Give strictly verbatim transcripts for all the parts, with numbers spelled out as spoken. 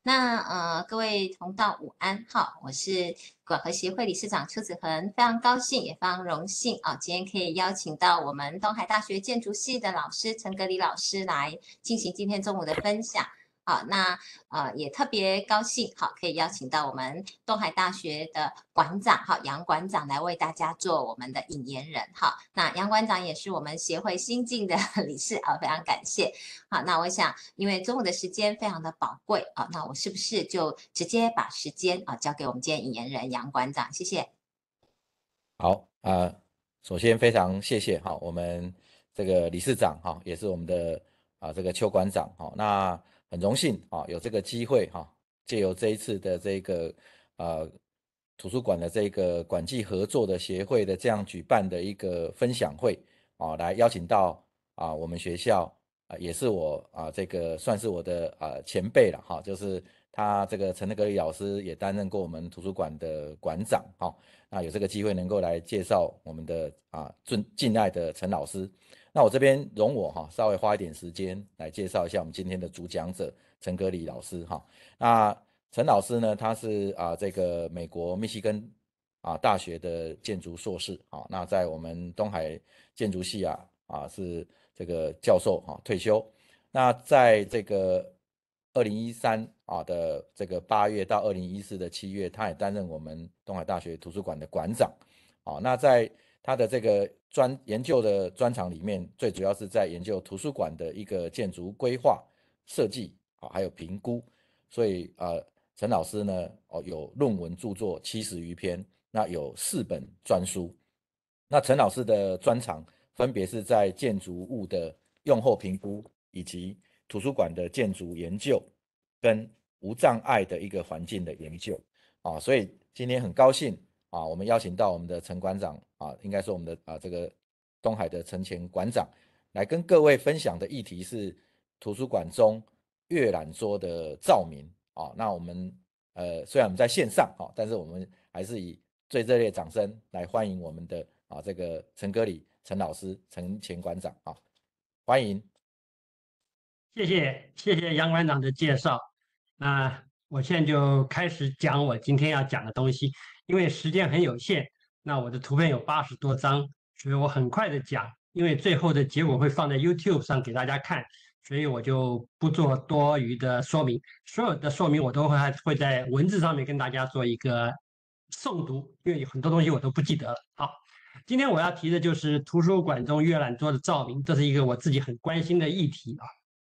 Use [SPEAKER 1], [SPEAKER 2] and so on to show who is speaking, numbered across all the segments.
[SPEAKER 1] 那呃，各位同道午安，好，我是管和协会理事长邱子恒，非常高兴也非常荣幸啊，今天可以邀请到我们东海大学建筑系的老师陈格里老师来进行今天中午的分享。好，那呃也特别高兴，好可以邀请到我们东海大学的馆长，好杨馆长来为大家做我们的引言人，好，那杨馆长也是我们协会新进的理事，好非常感谢。好，那我想因为中午的时间非常的宝贵啊，那我是不是就直接把时间啊交给我们今天引言人杨馆长，谢谢。
[SPEAKER 2] 好啊、呃首先非常谢谢哈，我们这个理事长哈，也是我们的啊这个邱馆长哈，那很荣幸啊有这个机会哈，借由这一次的这个呃图书馆的这个馆际合作的协会的这样举办的一个分享会啊，来邀请到啊我们学校啊也是我啊这个算是我的啊前辈了哈，就是他这个陈德格里老师也担任过我们图书馆的馆长哈。那有这个机会能够来介绍我们的啊尊敬爱的陈老师，那我这边容我哈稍微花一点时间来介绍一下我们今天的主讲者陈格里老师哈。那陈老师呢，他是啊这个美国密西根啊大学的建筑硕士啊，那在我们东海建筑系啊啊是这个教授哈退休，那在这个二零一三啊的这个八月到二零一四的七月，他也担任我们东海大学图书馆的馆长。啊，那在他的这个专研究的专长里面，最主要是在研究图书馆的一个建筑规划、设计啊，还有评估。所以呃，陈老师呢，哦有论文著作七十余篇，那有四本专书。那陈老师的专长分别是在建筑物的用后评估，以及图书馆的建筑研究跟无障碍的一个环境的研究啊，所以今天很高兴啊，我们邀请到我们的陈馆长啊，应该是我们的啊这个东海的陈前馆长来跟各位分享的议题是图书馆中阅览桌的照明啊。那我们呃虽然我们在线上啊，但是我们还是以最热烈掌声来欢迎我们的啊这个陈歌礼陈老师陈前馆长啊，欢迎。
[SPEAKER 3] 谢谢谢谢杨馆长的介绍。那我现在就开始讲我今天要讲的东西，因为时间很有限，那我的图片有八十多张，所以我很快的讲，因为最后的结果会放在 YouTube 上给大家看，所以我就不做多余的说明，所有的说明我都会会在文字上面跟大家做一个诵读，因为有很多东西我都不记得了。好，今天我要提的就是图书馆中阅览桌的照明，这是一个我自己很关心的议题啊。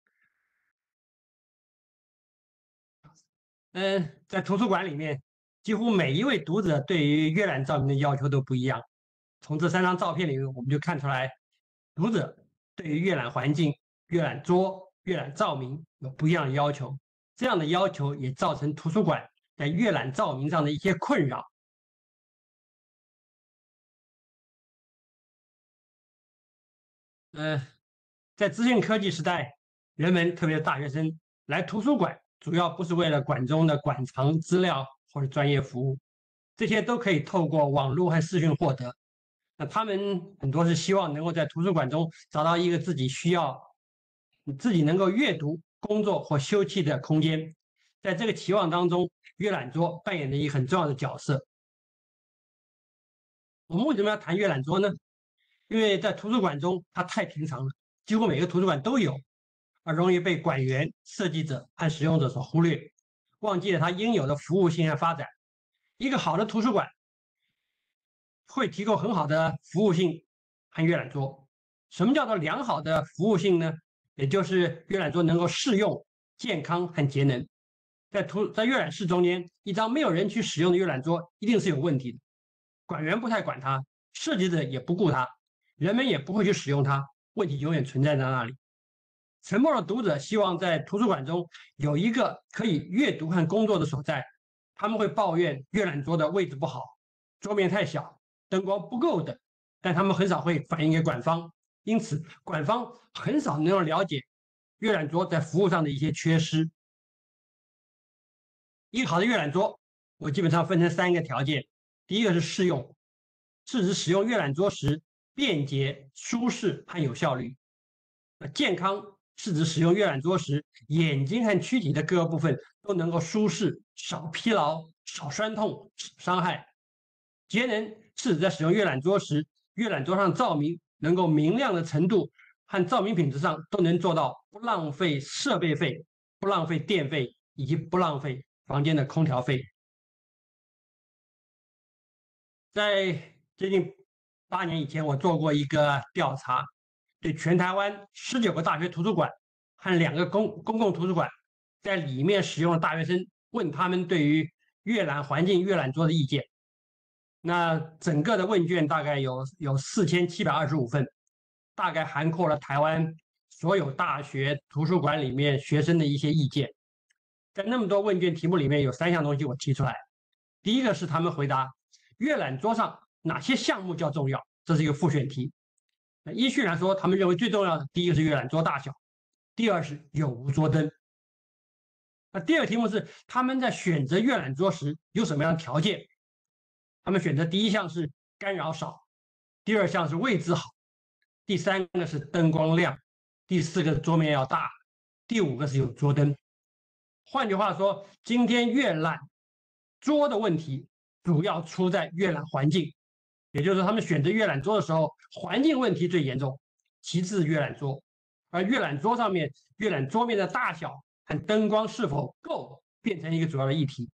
[SPEAKER 3] 嗯，在图书馆里面，几乎每一位读者对于阅览照明的要求都不一样。从这三张照片里面，我们就看出来，读者对于阅览环境、阅览桌、阅览照明有不一样的要求。这样的要求也造成图书馆在阅览照明上的一些困扰。嗯，在资讯科技时代，人们特别是大学生来图书馆，主要不是为了馆中的馆藏资料或者专业服务，这些都可以透过网络和视讯获得。那他们很多是希望能够在图书馆中找到一个自己需要、自己能够阅读、工作或休憩的空间。在这个期望当中，阅览桌扮演着一个很重要的角色。我们为什么要谈阅览桌呢？因为在图书馆中，它太平常了，几乎每个图书馆都有，而容易被馆员、设计者和使用者所忽略，忘记了它应有的服务性和发展。一个好的图书馆会提供很好的服务性和阅览桌。什么叫做良好的服务性呢？也就是阅览桌能够适用、健康和节能。在图在阅览室中间，一张没有人去使用的阅览桌一定是有问题的。馆员不太管它，设计者也不顾它，人们也不会去使用它，问题永远存在在那里。沉默的读者希望在图书馆中有一个可以阅读和工作的所在，他们会抱怨阅览桌的位置不好，桌面太小，灯光不够等，但他们很少会反映给馆方，因此馆方很少能够了解阅览桌在服务上的一些缺失。一个好的阅览桌，我基本上分成三个条件：第一个是适用，是指使用阅览桌时便捷、舒适和有效率；健康是指使用阅览桌时，眼睛和躯体的各个部分都能够舒适、少疲劳、少酸痛、少伤害。节能是指在使用阅览桌时，阅览桌上照明能够明亮的程度和照明品质上都能做到不浪费设备费、不浪费电费以及不浪费房间的空调费。在接近八年以前，我做过一个调查，对全台湾十九个大学图书馆和两个公公共图书馆在里面使用的大学生，问他们对于阅览环境、阅览桌的意见。那整个的问卷大概有有四千七百二十五份，大概涵括了台湾所有大学图书馆里面学生的一些意见。在那么多问卷题目里面，有三项东西我提出来。第一个是他们回答阅览桌上哪些项目较重要，这是一个复选题。那依序来说，他们认为最重要的第一个是阅览桌大小，第二是有无桌灯。那第二个题目是他们在选择阅览桌时有什么样的条件？他们选择第一项是干扰少，第二项是位置好，第三个是灯光亮，第四个桌面要大，第五个是有桌灯。换句话说，今天阅览桌的问题主要出在阅览环境，也就是说他们选择阅览桌的时候，环境问题最严重，其次阅览桌，而阅览桌上面阅览桌面的大小和灯光是否够变成一个主要的议题。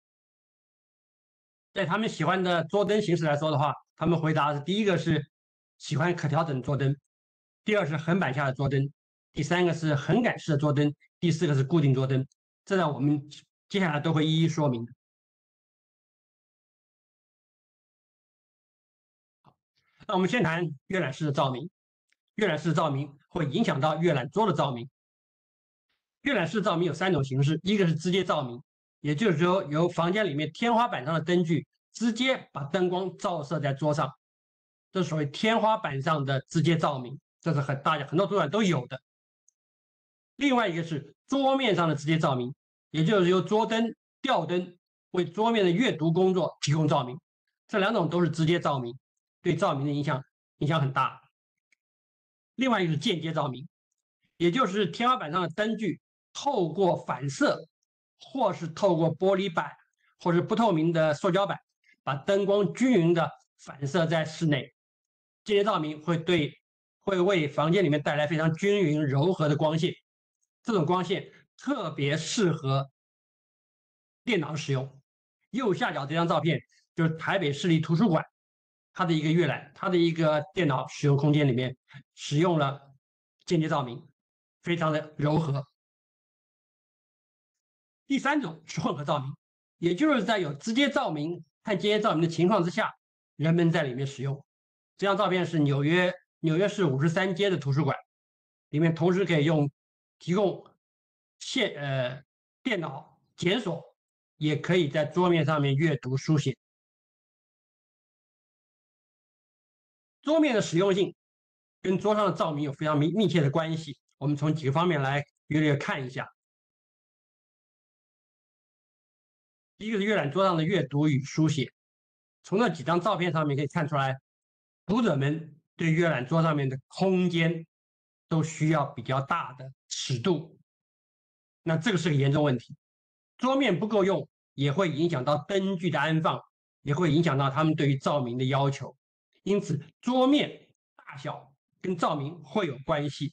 [SPEAKER 3] 在他们喜欢的桌灯形式来说的话，他们回答是：第一个是喜欢可调整桌灯，第二是横板下的桌灯，第三个是横杆式的桌灯，第四个是固定桌灯。这让我们接下来都会一一说明。好，那我们先谈阅览室的照明。阅览室照明会影响到阅览桌的照明。阅览室照明有三种形式，一个是直接照明，也就是说由房间里面天花板上的灯具直接把灯光照射在桌上，这是所谓天花板上的直接照明，这是很大家很多图书馆都有的。另外一个是桌面上的直接照明，也就是由桌灯、吊灯为桌面的阅读工作提供照明，这两种都是直接照明，对照明的影响影响很大。另外一个是间接照明，也就是天花板上的灯具透过反射，或是透过玻璃板，或是不透明的塑胶板，把灯光均匀的反射在室内。间接照明会对会为房间里面带来非常均匀柔和的光线，这种光线特别适合电脑使用。右下角这张照片就是台北市立图书馆它的一个阅览，它的一个电脑使用空间里面使用了间接照明，非常的柔和。第三种是混合照明，也就是在有直接照明和间接照明的情况之下，人们在里面使用。这张照片是纽约纽约市五十三街的图书馆，里面同时可以用提供线呃电脑检索，也可以在桌面上面阅读书写。桌面的实用性跟桌上的照明有非常密密切的关系，我们从几个方面来约略看一下。第一个是阅览桌上的阅读与书写，从这几张照片上面可以看出来，读者们对阅览桌上面的空间都需要比较大的尺度，那这个是个严重问题。桌面不够用，也会影响到灯具的安放，也会影响到他们对于照明的要求。因此，桌面大小跟照明会有关系。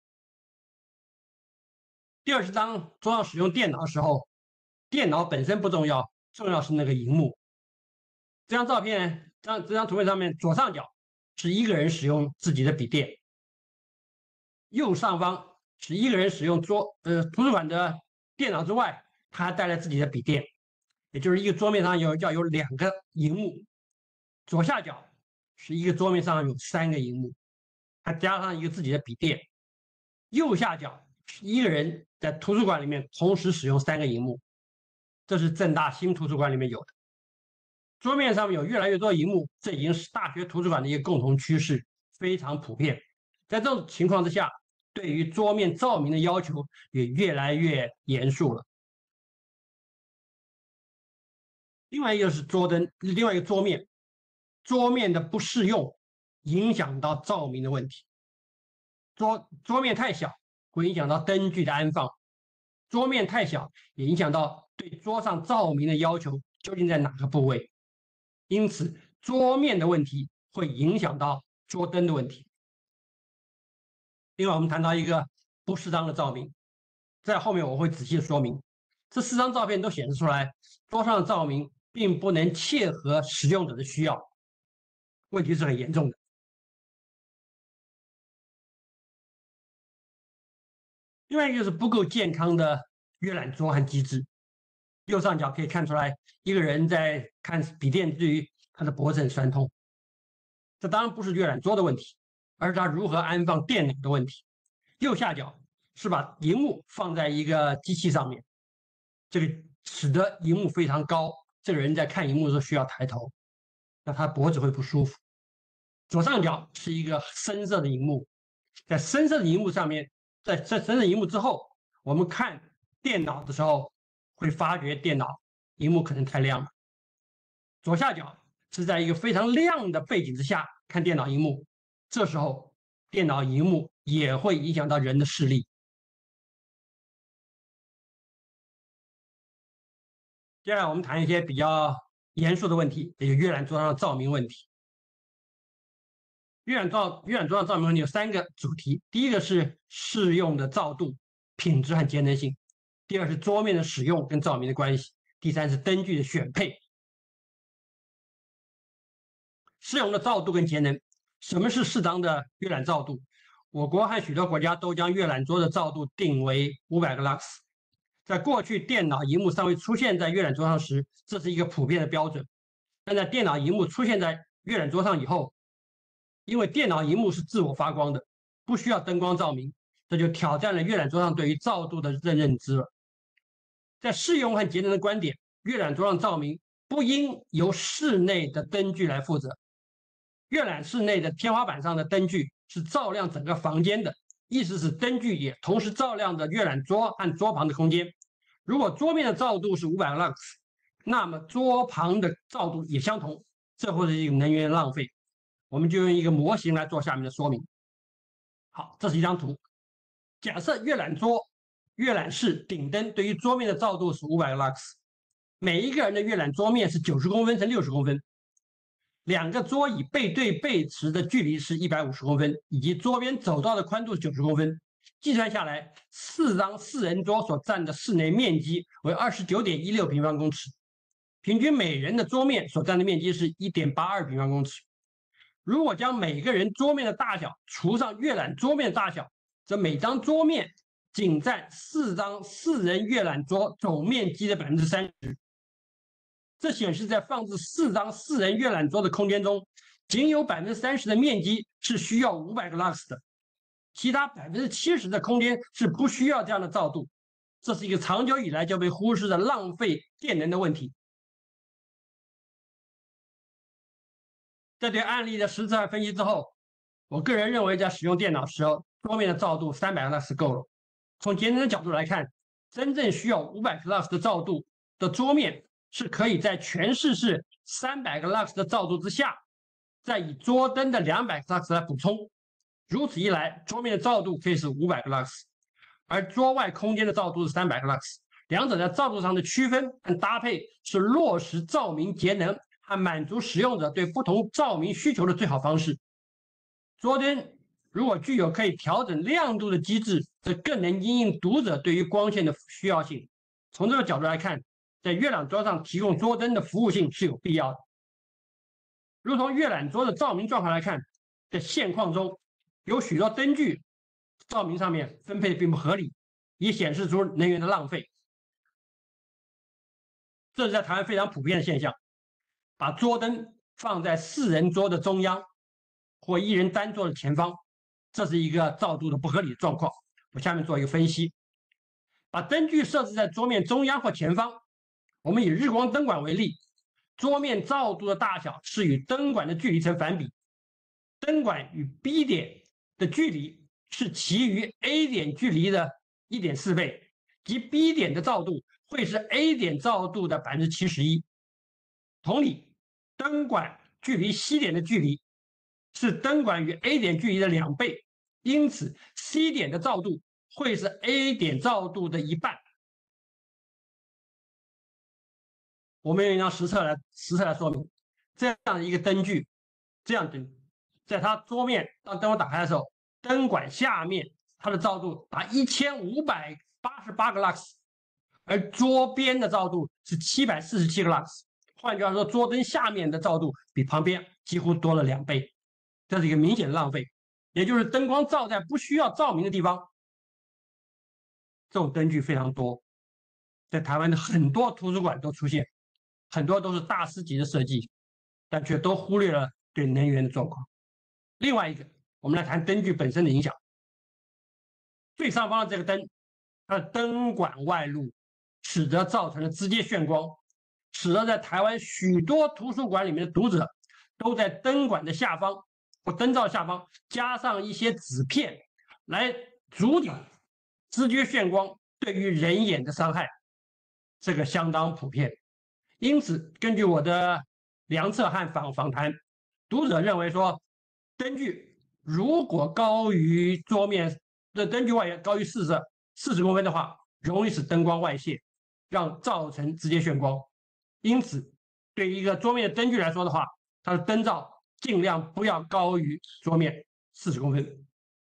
[SPEAKER 3] 第二是当桌上使用电脑的时候，电脑本身不重要，重要是那个荧幕。这张照片，这张这张图片上面左上角是一个人使用自己的笔电，右上方是一个人使用桌呃图书馆的电脑之外，他还带来自己的笔电，也就是一个桌面上有要有两个荧幕。左下角是一个桌面上有三个荧幕，还加上一个自己的笔电。右下角是一个人在图书馆里面同时使用三个荧幕，这是政大新图书馆里面有的。桌面上面有越来越多荧幕，这已经是大学图书馆的一个共同趋势，非常普遍。在这种情况之下，对于桌面照明的要求也越来越严肃了。另外一个是桌灯，另外一个桌面，桌面的不适用影响到照明的问题。桌桌面太小会影响到灯具的安放；桌面太小，也影响到对桌上照明的要求究竟在哪个部位。因此，桌面的问题会影响到桌灯的问题。另外，我们谈到一个不适当的照明，在后面我会仔细说明。这四张照片都显示出来，桌上的照明并不能切合使用者的需要，问题是很严重的。另外一个就是不够健康的阅览桌和机制。右上角可以看出来，一个人在看笔电之余，他的脖子很酸痛。这当然不是阅览桌的问题，而是他如何安放电脑的问题。右下角是把荧幕放在一个机器上面，这个使得荧幕非常高，这个人在看荧幕的时候需要抬头，那他脖子会不舒服。左上角是一个深色的荧幕，在深色的荧幕上面，在在深色荧幕之后，我们看电脑的时候会发觉电脑荧幕可能太亮了。左下角是在一个非常亮的背景之下看电脑荧幕，这时候电脑荧幕也会影响到人的视力。接下来我们谈一些比较严肃的问题，也就是阅览桌上的照明问题。阅览照阅览桌上照明问题有三个主题：第一个是适用的照度、品质和节能性；第二是桌面的使用跟照明的关系；第三是灯具的选配。适用的照度跟节能，什么是适当的阅览照度？我国和许多国家都将阅览桌的照度定为五百个 lux。在过去电脑荧幕尚未出现在阅览桌上时，这是一个普遍的标准。但在电脑荧幕出现在阅览桌上以后，因为电脑荧幕是自我发光的，不需要灯光照明，这就挑战了阅览桌上对于照度的认认知了。在适用和节能的观点，阅览桌上照明不应由室内的灯具来负责。阅览室内的天花板上的灯具是照亮整个房间的，意思是灯具也同时照亮着阅览桌和桌旁的空间。如果桌面的照度是五百 lux， 那么桌旁的照度也相同，这会是一个能源浪费。我们就用一个模型来做下面的说明。好，这是一张图。假设阅览桌、阅览室顶灯对于桌面的照度是五百 lux， 每一个人的阅览桌面是九十公分乘六十公分，两个桌椅背对背时的距离是一百五十公分，以及桌边走道的宽度是九十公分。计算下来，四张四人桌所占的室内面积为 二十九点一六平方公尺，平均每人的桌面所占的面积是 一点八二平方公尺。如果将每个人桌面的大小除上阅览桌面的大小，则每张桌面仅占四张四人阅览桌总面积的 百分之三十。这显示在放置四张四人阅览桌的空间中，仅有 百分之三十 的面积是需要五百个 lux 的，其他 百分之七十 的空间是不需要这样的照度。这是一个长久以来就被忽视的浪费电能的问题。在对案例的实测分析之后，我个人认为在使用电脑时候，桌面的照度三百 lux 够了。从节能的角度来看，真正需要五百 lux 的照度的桌面是可以在全市是三百个 lux 的照度之下，再以桌灯的两百个 lux 来补充。如此一来，桌面的照度可以是五百个 lux， 而桌外空间的照度是三百个 lux。两者在照度上的区分和搭配是落实照明节能和满足使用者对不同照明需求的最好方式。桌灯如果具有可以调整亮度的机制，则更能因应读者对于光线的需要性。从这个角度来看，在阅览桌上提供桌灯的服务性是有必要的。如同阅览桌的照明状况来看，在现况中有许多灯具照明上面分配的并不合理，也显示出能源的浪费。这是在台湾非常普遍的现象，把桌灯放在四人桌的中央或一人单桌的前方，这是一个照度的不合理的状况。我下面做一个分析。把灯具设置在桌面中央或前方，我们以日光灯管为例，桌面照度的大小是与灯管的距离成反比，灯管与 B 点的距离是其余 A 点距离的 一点四倍，即 B 点的照度会是 A 点照度的 百分之七十一。同理，灯管距离 C 点的距离是灯管与 A 点距离的两倍，因此 C 点的照度会是 A 点照度的一半。我们用一张实测来实测来说明，这样一个灯具，这样灯，在它桌面当灯光打开的时候，灯管下面它的照度达一千五百八十八个 lux， 而桌边的照度是七百四十七个 lux。换句话说，桌灯下面的照度比旁边几乎多了两倍，这是一个明显的浪费。也就是灯光照在不需要照明的地方，这种灯具非常多，在台湾的很多图书馆都出现，很多都是大师级的设计，但却都忽略了对能源的状况。另外一个，我们来谈灯具本身的影响。最上方的这个灯，它的灯管外露，使得造成了直接眩光，使得在台湾许多图书馆里面的读者都在灯管的下方或灯罩下方加上一些纸片，来阻挡直觉眩光对于人眼的伤害，这个相当普遍。因此，根据我的量测和访访谈，读者认为说，灯具如果高于桌面的灯具外缘高于四十四十公分的话，容易使灯光外泄，让造成直接眩光。因此，对于一个桌面的灯具来说的话，它的灯罩尽量不要高于桌面四十公分。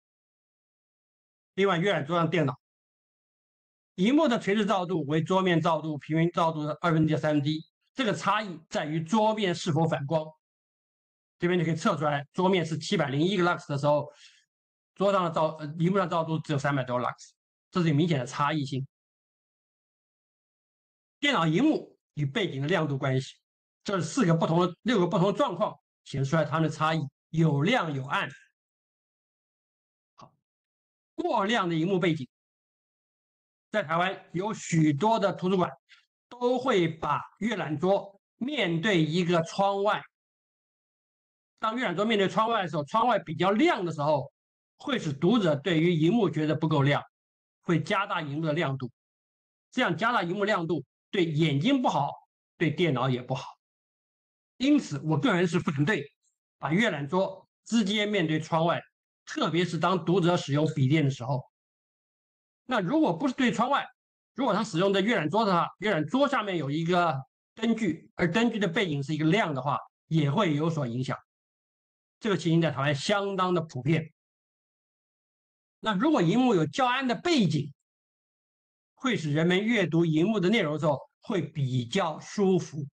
[SPEAKER 3] 另外，阅览桌上电脑，萤幕的垂直照度为桌面照度平均照度的二分之一、三分之一，这个差异在于桌面是否反光。这边就可以测出来，桌面是七百零一个 lux 的时候，桌上的照呃萤幕上照度只有三百多 lux， 这是有明显的差异性。电脑萤幕与背景的亮度关系，这四个不同的六个不同的状况显示出来它们的差异，有亮有暗。好，过亮的萤幕背景，在台湾有许多的图书馆都会把阅览桌面对一个窗外。当阅览桌面对窗外的时候，窗外比较亮的时候，会使读者对于萤幕觉得不够亮，会加大萤幕的亮度。这样加大萤幕亮度对眼睛不好，对电脑也不好。因此，我个人是反对把阅览桌直接面对窗外，特别是当读者使用笔电的时候。那如果不是对窗外，如果他使用的阅览桌的话，阅览桌下面有一个灯具，而灯具的背景是一个亮的话，也会有所影响。这个情形在台湾相当的普遍。那如果萤幕有较暗的背景，会使人们阅读萤幕的内容的时候会比较舒服。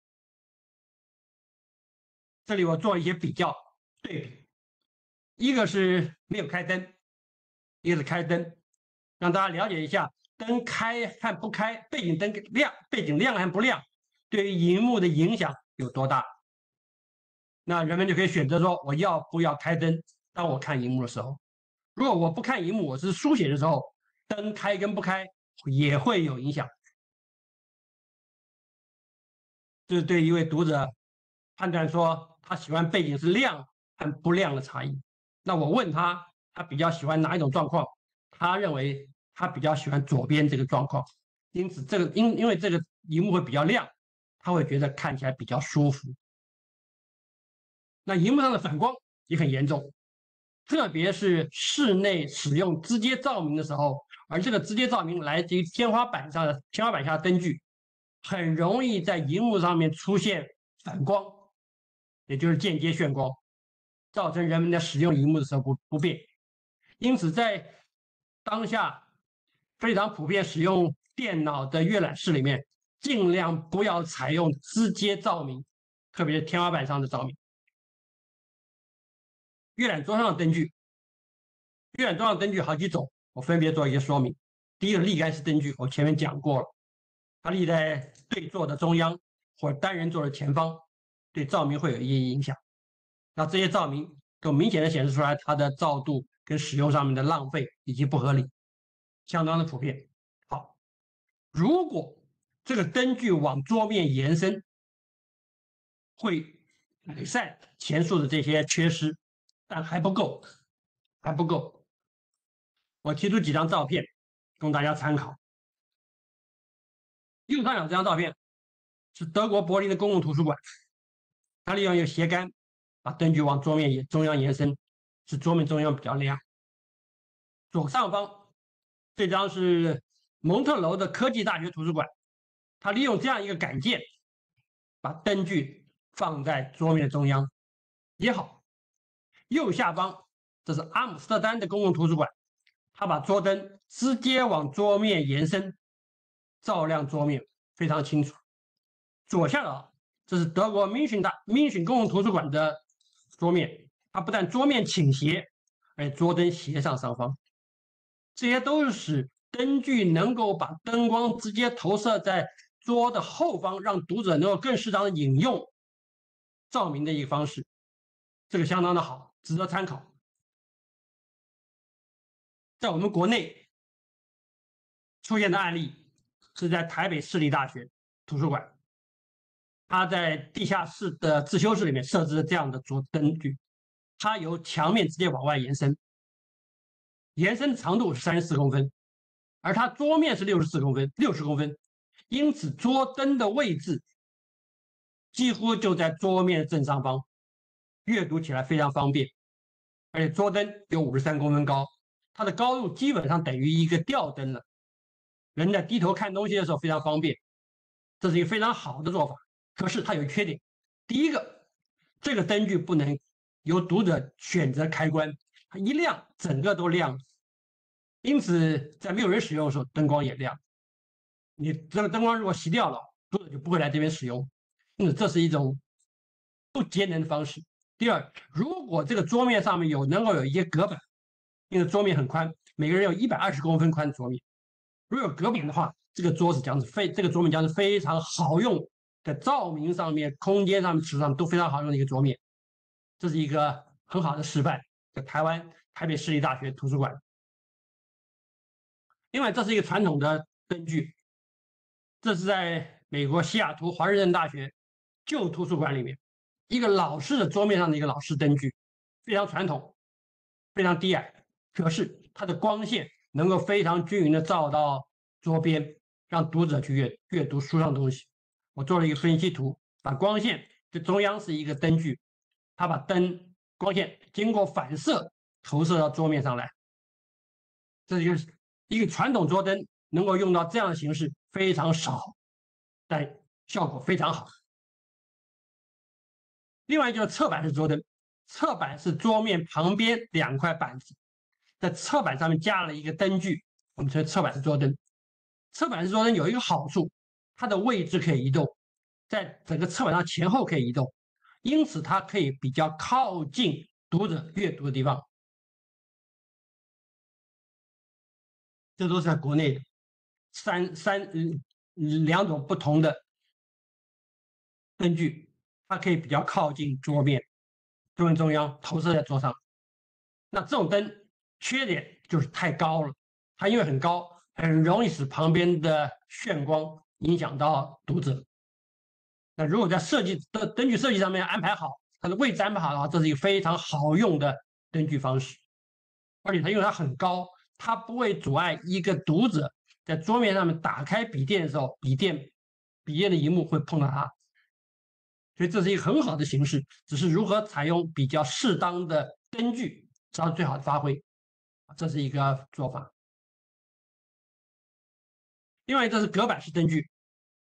[SPEAKER 3] 这里我做一些比较对比，一个是没有开灯，一个是开灯，让大家了解一下灯开和不开，背景灯亮，背景亮和不亮，对于萤幕的影响有多大。那人们就可以选择说，我要不要开灯？当我看萤幕的时候，如果我不看萤幕，我是书写的时候，灯开跟不开也会有影响。这是对一位读者判断说他喜欢背景是亮和不亮的差异。那我问他，他比较喜欢哪一种状况？他认为他比较喜欢左边这个状况，因此这个因因为这个萤幕会比较亮，他会觉得看起来比较舒服。那萤幕上的反光也很严重，特别是室内使用直接照明的时候，而这个直接照明来自于天花板上的天花板下的灯具，很容易在萤幕上面出现反光，也就是间接眩光，造成人们在使用萤幕的时候不不便。因此，在当下非常普遍使用电脑的阅览室里面，尽量不要采用直接照明，特别是天花板上的照明。阅览桌上的灯具，阅览桌上的灯具好几种，我分别做一些说明。第一个立竿式灯具，我前面讲过了，它立在对座的中央或者单人座的前方，对照明会有一些影响。那这些照明都明显的显示出来它的照度跟使用上面的浪费以及不合理，相当的普遍。好，如果这个灯具往桌面延伸，会改善前述的这些缺失。但还不够，还不够。我提出几张照片供大家参考。右上角这张照片是德国柏林的公共图书馆，它利用一个斜杆把灯具往桌面中央延伸，使桌面中央比较亮。左上方这张是蒙特楼的科技大学图书馆，它利用这样一个杆件，把灯具放在桌面的中央，也好。右下方这是阿姆斯特丹的公共图书馆，它把桌灯直接往桌面延伸，照亮桌面，非常清楚。左下角这是德国明逊大明逊公共图书馆的桌面，它不但桌面倾斜，而且桌灯斜上上方，这些都是使灯具能够把灯光直接投射在桌的后方，让读者能够更适当的引用照明的一个方式，这个相当的好，值得参考。在我们国内出现的案例是在台北市立大学图书馆，它在地下室的自修室里面设置了这样的桌灯具，它由墙面直接往外延伸，延伸长度是三十四公分，而它桌面是六十四公分，六十公分，因此桌灯的位置几乎就在桌面正上方，阅读起来非常方便。而且桌灯有五十三公分高，它的高度基本上等于一个吊灯了，人在低头看东西的时候非常方便，这是一个非常好的做法。可是它有缺点，第一个，这个灯具不能由读者选择开关，它一亮整个都亮，因此在没有人使用的时候灯光也亮。你这个灯光如果熄掉了，读者就不会来这边使用，因此这是一种不节能的方式。第二，如果这个桌面上面有能够有一些隔板，因为桌面很宽，每个人有一百二十公分宽的桌面，如果有隔板的话，这个桌子将是非这个桌面将是非常好用，在照明上面、空间上面、尺上都非常好用的一个桌面。这是一个很好的示范，在台湾台北市立大学图书馆。另外，这是一个传统的灯具，这是在美国西雅图华盛顿大学旧图书馆里面一个老式的桌面上的一个老式灯具，非常传统，非常低矮，可是它的光线能够非常均匀的照到桌边，让读者去阅阅读书上的东西。我做了一个分析图，把光线的中央是一个灯具，它把灯光线经过反射投射到桌面上来。这是一个一个传统桌灯能够用到这样的形式非常少，但效果非常好。另外就是侧板式桌灯，侧板是桌面旁边两块板子，在侧板上面加了一个灯具，我们称侧板式桌灯。侧板式桌灯有一个好处，它的位置可以移动，在整个侧板上前后可以移动，因此它可以比较靠近读者阅读的地方。这都是在国内的三三嗯两种不同的灯具，它可以比较靠近桌面，桌面中央投射在桌上。那这种灯缺点就是太高了，它因为很高，很容易使旁边的眩光影响到读者。那如果在设计的灯具设计上面安排好，它的位置安排好的话，这是一个非常好用的灯具方式。而且它因为它很高，它不会阻碍一个读者在桌面上面打开笔电的时候，笔电笔电的荧幕会碰到它，所以这是一个很好的形式。只是如何采用比较适当的灯具，才是最好的发挥，这是一个做法。另外，这是隔板式灯具，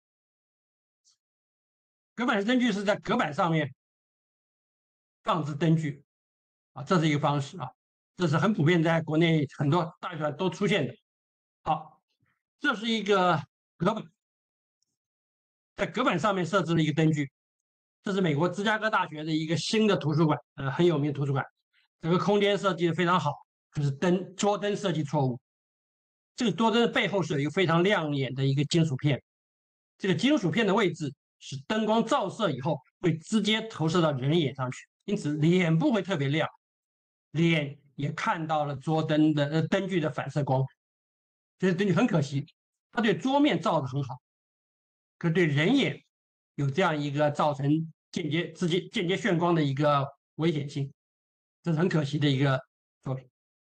[SPEAKER 3] 隔板式灯具是在隔板上面放置灯具啊，这是一个方式啊。这是很普遍，在国内很多大学都出现的。好，这是一个隔板，在隔板上面设置了一个灯具。这是美国芝加哥大学的一个新的图书馆，呃，很有名的图书馆。整个空间设计的非常好，可是灯桌灯设计错误。这个桌灯的背后是有一个非常亮眼的一个金属片，这个金属片的位置使灯光照射以后会直接投射到人眼上去，因此脸部会特别亮，脸也看到了桌灯的呃灯具的反射光，这灯具很可惜，它对桌面照得很好，可对人眼有这样一个造成间接直接间接眩光的一个危险性，这是很可惜的一个作品。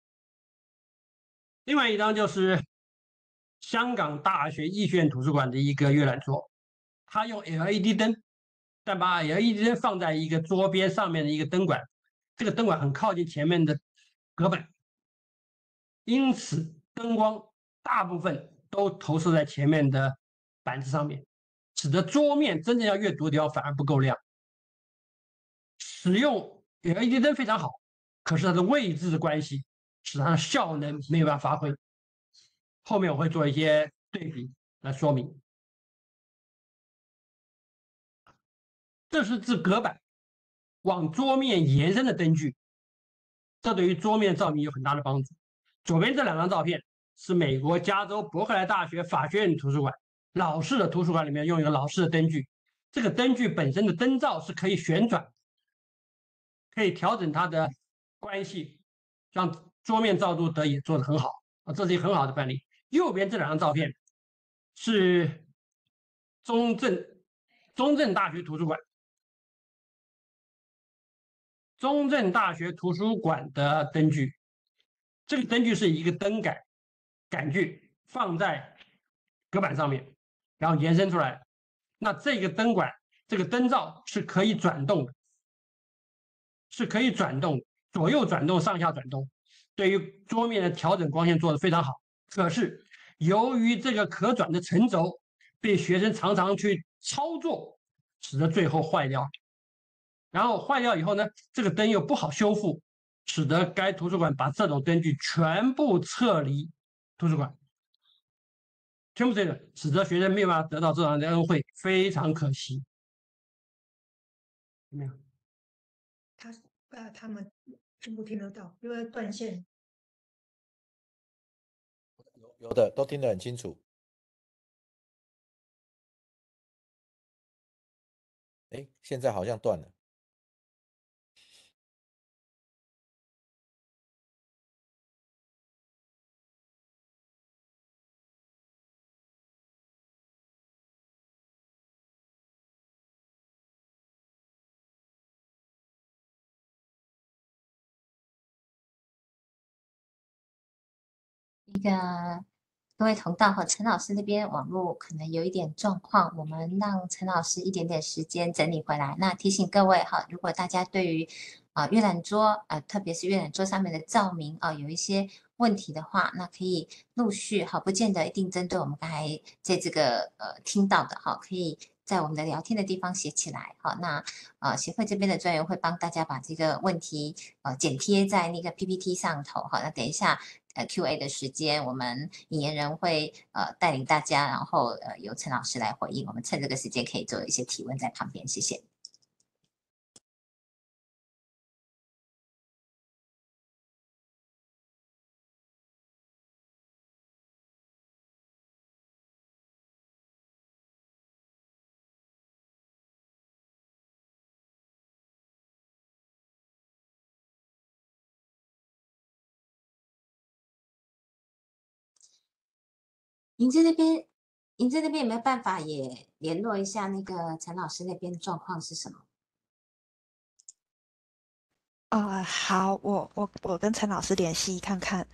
[SPEAKER 3] 另外一张就是香港大学艺学院图书馆的一个阅览桌，它用 L E D 灯，但把 L E D 灯放在一个桌边上面的一个灯管，这个灯管很靠近前面的隔板，因此灯光大部分都投射在前面的板子上面，使得桌面真正要阅读的地方反而不够亮。使用 L E D 灯非常好，可是它的位置的关系使它的效能没有办法发挥。后面我会做一些对比来说明。这是自隔板往桌面延伸的灯具，这对于桌面照明有很大的帮助。左边这两张照片是美国加州伯克莱大学法学院图书馆老式的图书馆里面用一个老式的灯具，这个灯具本身的灯罩是可以旋转，可以调整它的关系，让桌面照度得以做得很好啊，这是一个很好的范例。右边这两张照片是中正中正大学图书馆中正大学图书馆的灯具，这个灯具是一个灯杆杆具放在隔板上面，然后延伸出来。那这个灯管这个灯罩是可以转动的，是可以转动，左右转动，上下转动，对于桌面的调整光线做得非常好。可是由于这个可转的承轴被学生常常去操作，使得最后坏掉。然后坏掉以后呢，这个灯又不好修复，使得该图书馆把这种灯具全部撤离图书馆，全部这个，使得学生没有办法得到这样的恩惠，非常可惜。怎么样？
[SPEAKER 4] 他呃，他们听不听得到？因为断线。
[SPEAKER 2] 有有的都听得很清楚。哎，现在好像断了。
[SPEAKER 1] 一个各位同道和陈老师那边网络可能有一点状况，我们让陈老师一点点时间整理回来。那提醒各位哈，如果大家对于啊阅览桌啊，特别是阅览桌上面的照明啊有一些问题的话，那可以陆续哈，不见得一定针对我们刚才在这个呃听到的哈，可以在我们的聊天的地方写起来哈。那呃协会这边的专员会帮大家把这个问题呃剪贴在那个 P P T 上头哈。那等一下。呃 Q A 的时间，我们引言人会呃带领大家，然后呃由陈老师来回应。我们趁这个时间可以做一些提问在旁边，谢谢。您在那边，您在那边有没有办法也联络一下那个陈老师那边状况是什么？
[SPEAKER 5] 啊、好，我我我跟陈老师联系看看。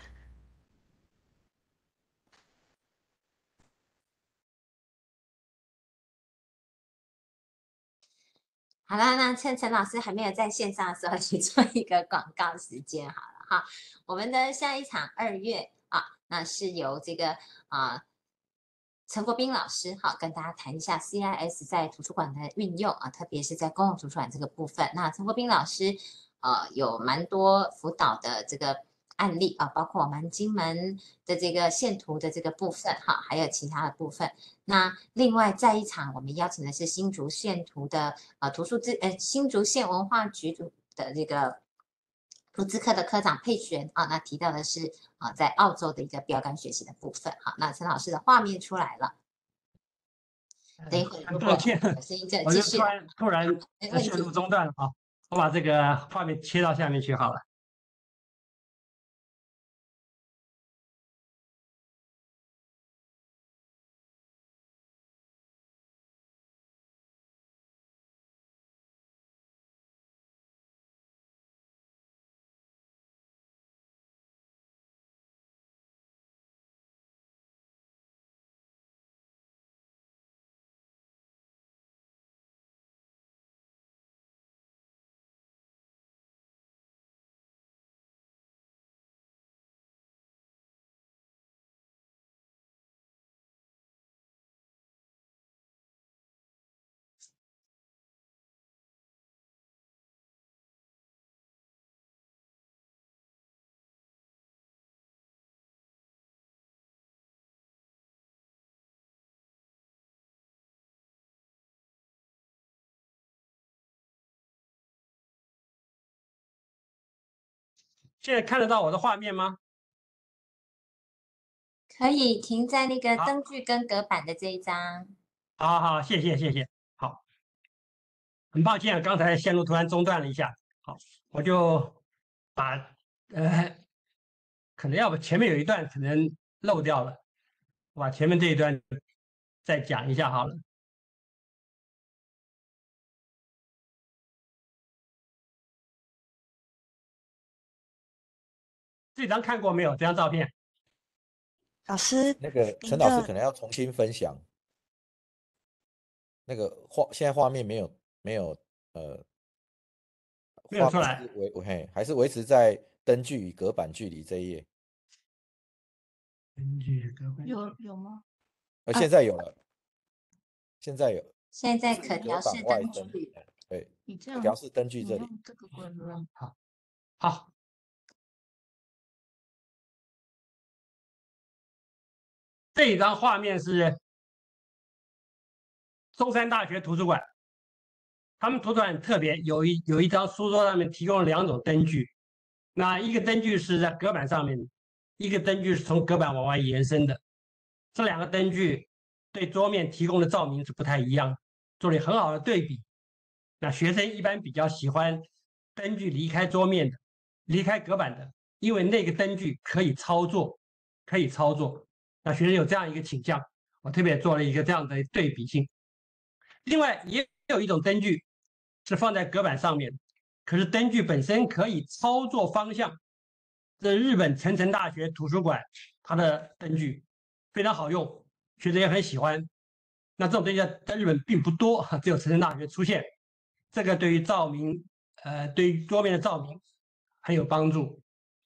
[SPEAKER 1] 好了，那趁陈老师还没有在线上的时候，去做一个广告时间好了哈。我们的下一场二月啊，那是由这个啊陈国斌老师好跟大家谈一下 C I S 在图书馆的运用啊，特别是在公共图书馆这个部分。那陈国斌老师呃有蛮多辅导的这个案例啊，包括我们金门的这个线图的这个部分哈，还有其他的部分。那另外在一场，我们邀请的是新竹县图的呃图书资呃新竹县文化局的这个图资科的科长佩璇啊，那提到的是啊在澳洲的一个标杆学习的部分。好，那陈老师的画面出来了，等一会儿如果
[SPEAKER 3] 抱歉，
[SPEAKER 1] 有声音就
[SPEAKER 3] 我
[SPEAKER 1] 继续。
[SPEAKER 3] 就突然突然
[SPEAKER 1] 没问
[SPEAKER 3] 线路
[SPEAKER 1] 题。
[SPEAKER 3] 中断了啊，我把这个画面切到下面去好了。 现在看得到我的画面吗？
[SPEAKER 1] 可以停在那个
[SPEAKER 3] 好
[SPEAKER 1] 灯具跟隔板的这一张。
[SPEAKER 3] 好好，谢谢谢谢。好，很抱歉啊，刚才线路突然中断了一下。好，我就把呃，可能要不前面有一段可能漏掉了，我把前面这一段再讲一下好了。这张看过没有？这张照片？
[SPEAKER 5] 老师，
[SPEAKER 2] 那个
[SPEAKER 5] 您
[SPEAKER 2] 陈老师
[SPEAKER 5] 的
[SPEAKER 2] 可能要重新分享，那个画现在画面没有没有呃，画面
[SPEAKER 3] 没有出来。
[SPEAKER 2] 是维嘿还是维持在灯具与隔板距离这一页？
[SPEAKER 3] 根据各位
[SPEAKER 4] 有有吗？
[SPEAKER 2] 呃，
[SPEAKER 5] 啊
[SPEAKER 2] 现在有了，现在有
[SPEAKER 1] 现在可
[SPEAKER 2] 至于隔
[SPEAKER 1] 调式
[SPEAKER 2] 板外灯，
[SPEAKER 1] 灯具，
[SPEAKER 2] 对，
[SPEAKER 4] 你这样
[SPEAKER 2] 可调式灯具
[SPEAKER 4] 你
[SPEAKER 2] 这里。
[SPEAKER 4] 用这个滚轮，
[SPEAKER 3] 好，这一张画面是中山大学图书馆，他们图书馆很特别，有一有一张书桌上面提供了两种灯具，那一个灯具是在隔板上面，一个灯具是从隔板往外延伸的，这两个灯具对桌面提供的照明是不太一样，做了很好的对比。那学生一般比较喜欢灯具离开桌面的，离开隔板的，因为那个灯具可以操作，可以操作。那学生有这样一个倾向，我特别做了一个这样的对比性。另外也有一种灯具是放在隔板上面，可是灯具本身可以操作方向。这日本成城大学图书馆它的灯具非常好用，学生也很喜欢。那这种灯具在日本并不多，只有成城大学出现。这个对于照明，呃，对于桌面的照明很有帮助。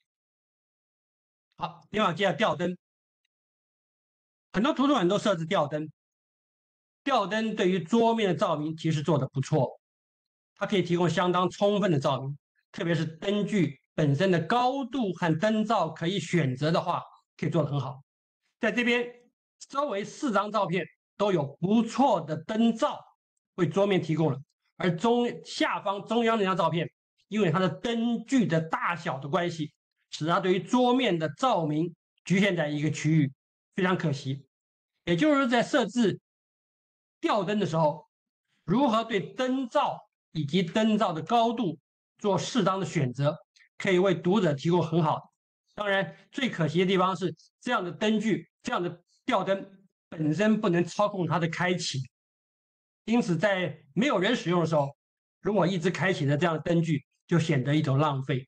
[SPEAKER 3] 好，另外接下来吊灯，很多图书馆都设置吊灯，吊灯对于桌面的照明其实做得不错，它可以提供相当充分的照明，特别是灯具本身的高度和灯罩可以选择的话，可以做得很好。在这边周围四张照片都有不错的灯罩为桌面提供了。而中下方中央那张照片，因为它的灯具的大小的关系，使它对于桌面的照明局限在一个区域，非常可惜。也就是在设置吊灯的时候，如何对灯罩以及灯罩的高度做适当的选择，可以为读者提供很好的。当然，最可惜的地方是这样的灯具，这样的吊灯本身不能操控它的开启。因此，在没有人使用的时候，如果一直开启的这样的灯具，就显得一种浪费。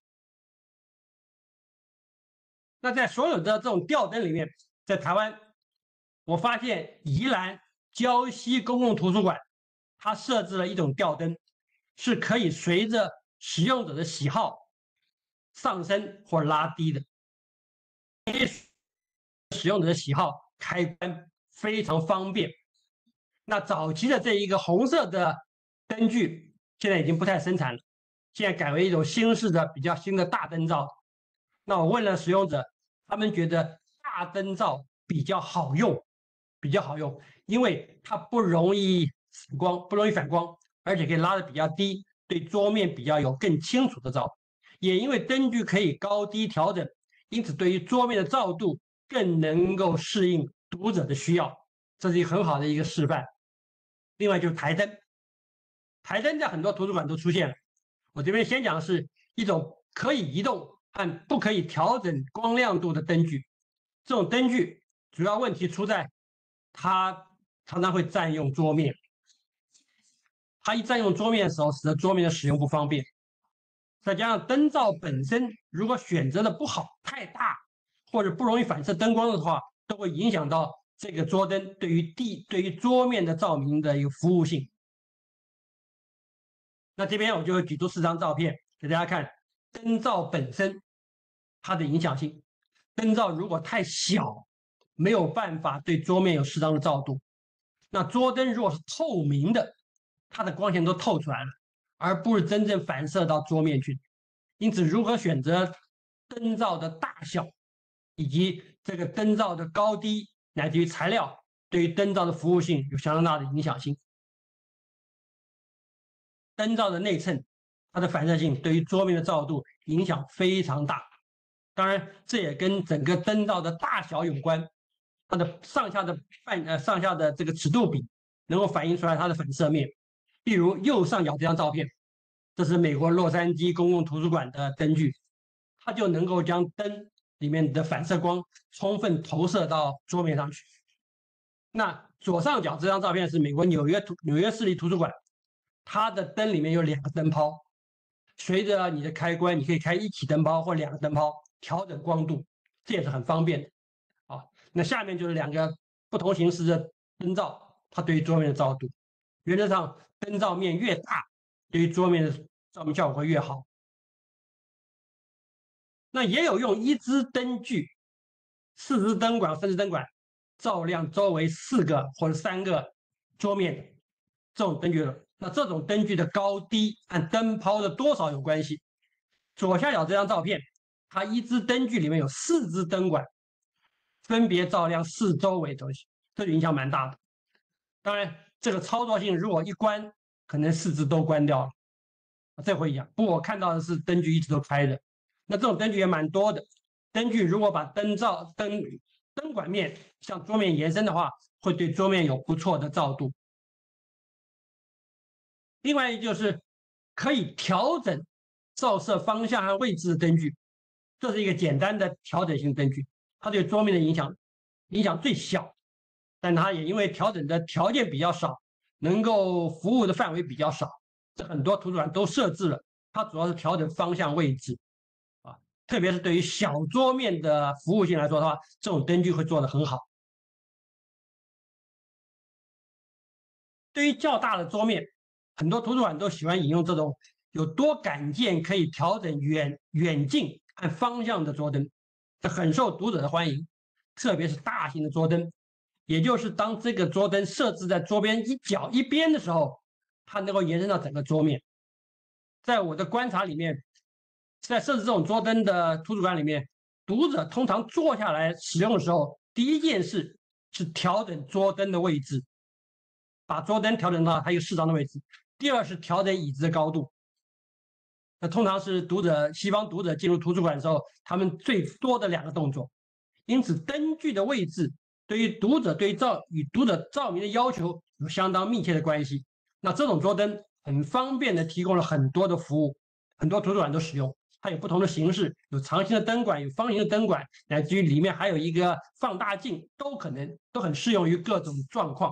[SPEAKER 3] 那在所有的这种吊灯里面，在台湾，我发现宜兰礁溪公共图书馆，它设置了一种吊灯，是可以随着使用者的喜好上升或拉低的。使用者的喜好开关非常方便。那早期的这一个红色的灯具现在已经不太生产了，现在改为一种新式的比较新的大灯罩。那我问了使用者，他们觉得大灯罩比较好用，比较好用，因为它不容易反光，不容易反光，而且可以拉得比较低，对桌面比较有更清楚的照。也因为灯具可以高低调整，因此对于桌面的照度更能够适应读者的需要，这是一个很好的一个示范。另外就是台灯，台灯在很多图书馆都出现了。我这边先讲的是一种可以移动和不可以调整光亮度的灯具。这种灯具主要问题出在它常常会占用桌面，它一占用桌面的时候，使得桌面的使用不方便。再加上灯罩本身如果选择的不好，太大或者不容易反射灯光的话，都会影响到这个桌灯对于地对于桌面的照明的一个服务性。那这边我就会举出四张照片给大家看，灯罩本身它的影响性。灯罩如果太小，没有办法对桌面有适当的照度。那桌灯如果是透明的，它的光线都透出来了，而不是真正反射到桌面去。因此，如何选择灯罩的大小，以及这个灯罩的高低，乃至于材料，对于灯罩的服务性有相当大的影响性。灯罩的内衬，它的反射性对于桌面的照度影响非常大。 当然，这也跟整个灯罩的大小有关，它的上下的半呃上下的这个尺度比能够反映出来它的反射面。例如右上角这张照片，这是美国洛杉矶公共图书馆的灯具，它就能够将灯里面的反射光充分投射到桌面上去。那左上角这张照片是美国纽约图纽约市立图书馆，它的灯里面有两个灯泡，随着你的开关，你可以开一起灯泡或两个灯泡调整光度，这也是很方便的。啊，那下面就是两个不同形式的灯罩，它对于桌面的照度，原则上灯罩面越大，对于桌面的照明效果会越好。那也有用一支灯具、四支灯管、三支灯管照亮周围四个或者三个桌面的这种灯具的。那这种灯具的高低按灯泡的多少有关系。左下角这张照片，它一支灯具里面有四支灯管，分别照亮四周围东西，这就影响蛮大的。当然，这个操作性如果一关，可能四支都关掉了，这会影响。不过我看到的是灯具一直都开的，那这种灯具也蛮多的。灯具如果把灯罩灯灯管面向桌面延伸的话，会对桌面有不错的照度。另外就是可以调整照射方向和位置的灯具，这是一个简单的调整性灯具，它对桌面的影响影响最小，但它也因为调整的条件比较少，能够服务的范围比较少，这很多图书馆都设置了，它主要是调整方向位置啊，特别是对于小桌面的服务性来说的话，这种灯具会做得很好。对于较大的桌面，很多图书馆都喜欢引用这种有多杆件可以调整远远近按方向的桌灯，这很受读者的欢迎，特别是大型的桌灯，也就是当这个桌灯设置在桌边一角一边的时候，它能够延伸到整个桌面。在我的观察里面，在设置这种桌灯的图书馆里面，读者通常坐下来使用的时候，第一件事是调整桌灯的位置，把桌灯调整到它一个适当的位置。第二是调整椅子的高度，那通常是读者西方读者进入图书馆的时候，他们最多的两个动作。因此，灯具的位置对于读者对照与读者照明的要求有相当密切的关系。那这种桌灯很方便的提供了很多的服务，很多图书馆都使用。它有不同的形式，有长形的灯管，有方形的灯管，乃至于里面还有一个放大镜，都可能都很适用于各种状况。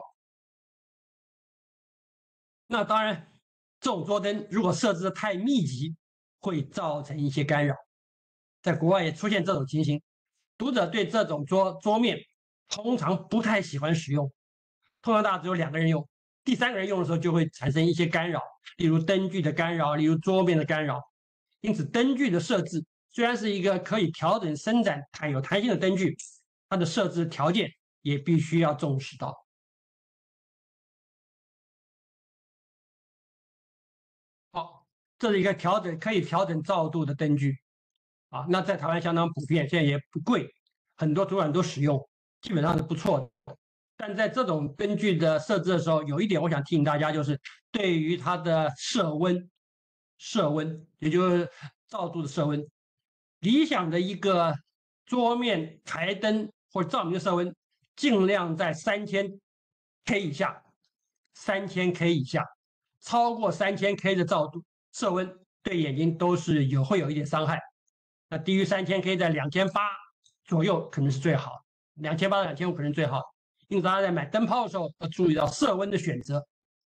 [SPEAKER 3] 那当然，这种桌灯如果设置的太密集，会造成一些干扰。在国外也出现这种情形，读者对这种桌桌面通常不太喜欢使用，通常大家只有两个人用，第三个人用的时候就会产生一些干扰，例如灯具的干扰，例如桌面的干扰。因此，灯具的设置虽然是一个可以调整伸展弹有弹性的灯具，它的设置条件也必须要重视到。好，这是一个调整可以调整照度的灯具啊，那在台湾相当普遍，现在也不贵，很多图书馆都使用，基本上是不错的。但在这种灯具的设置的时候，有一点我想提醒大家，就是对于它的摄温，摄温也就是照度的摄温，理想的一个桌面台灯或者照明的摄温，尽量在三千 K 以下，三千 K 以下。超过三千 K 的照度摄温对眼睛都是有会有一点伤害。那低于三千 K 在两千八左右可能是最好，两千八到两千五可能最好。因此大家在买灯泡的时候要注意到摄温的选择。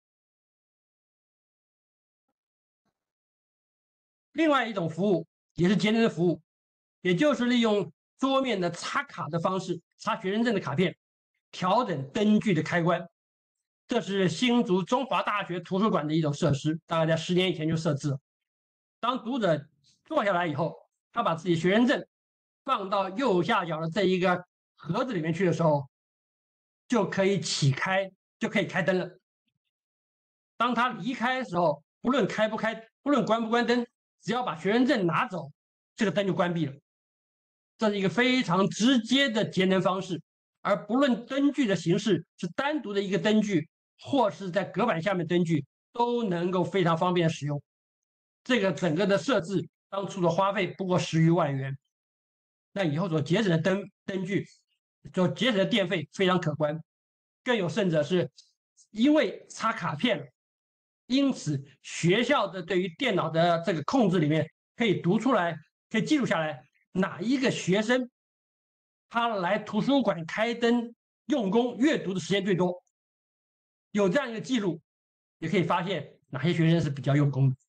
[SPEAKER 3] 另外一种服务也是节能的服务，也就是利用桌面的插卡的方式，插学生证的卡片，调整灯具的开关。这是新竹中华大学图书馆的一种设施，大概在十年以前就设置了。当读者坐下来以后，他把自己学生证放到右下角的这一个盒子里面去的时候，就可以启开，就可以开灯了。当他离开的时候，不论开不开，不论关不关灯，只要把学生证拿走，这个灯就关闭了。这是一个非常直接的节能方式，而不论灯具的形式是单独的一个灯具，或是在隔板下面灯具，都能够非常方便使用。这个整个的设置当初的花费不过十余万元， 那以后所节省的灯灯具，所节省的电费非常可观。更有甚者是，因为插卡片了，因此学校的对于电脑的这个控制里面可以读出来，可以记录下来哪一个学生他来图书馆开灯用功阅读的时间最多，有这样一个记录，也可以发现哪些学生是比较用功的。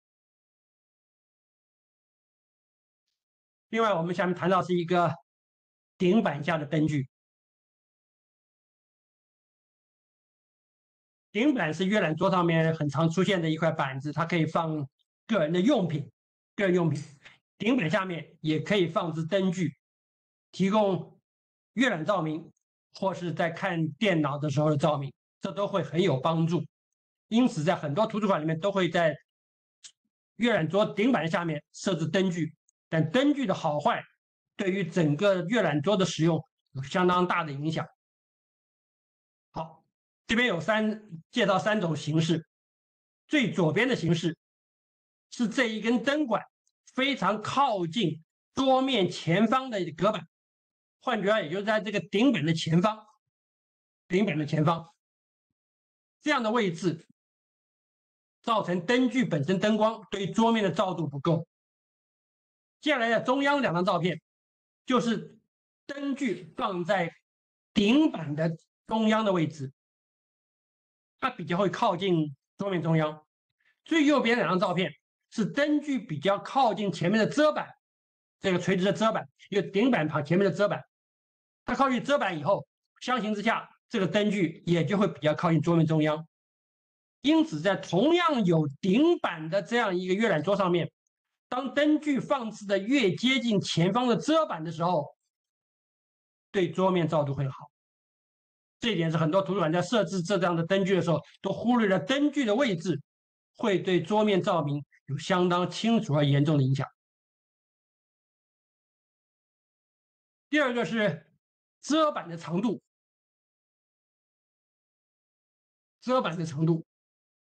[SPEAKER 3] 另外，我们下面谈到是一个顶板下的灯具。顶板是阅览桌上面很常出现的一块板子，它可以放个人的用品，个人用品。顶板下面也可以放置灯具，提供阅览照明，或是在看电脑的时候的照明，这都会很有帮助。因此，在很多图书馆里面都会在阅览桌顶板下面设置灯具，但灯具的好坏对于整个阅览桌的使用有相当大的影响。好，这边有三介绍三种形式，最左边的形式是这一根灯管非常靠近桌面前方的隔板，换句话也就是在这个顶板的前方，顶板的前方这样的位置，造成灯具本身灯光对于桌面的照度不够。接下来的中央两张照片，就是灯具放在顶板的中央的位置，它比较会靠近桌面中央。最右边两张照片是灯具比较靠近前面的遮板，这个垂直的遮板，一个顶板旁前面的遮板，它靠近遮板以后，相形之下，这个灯具也就会比较靠近桌面中央。因此，在同样有顶板的这样一个阅览桌上面，当灯具放置的越接近前方的遮板的时候，对桌面照度会好。这一点是很多图书馆在设置这样的灯具的时候，都忽略了灯具的位置会对桌面照明有相当清楚而严重的影响。第二个是遮板的长度，遮板的长度。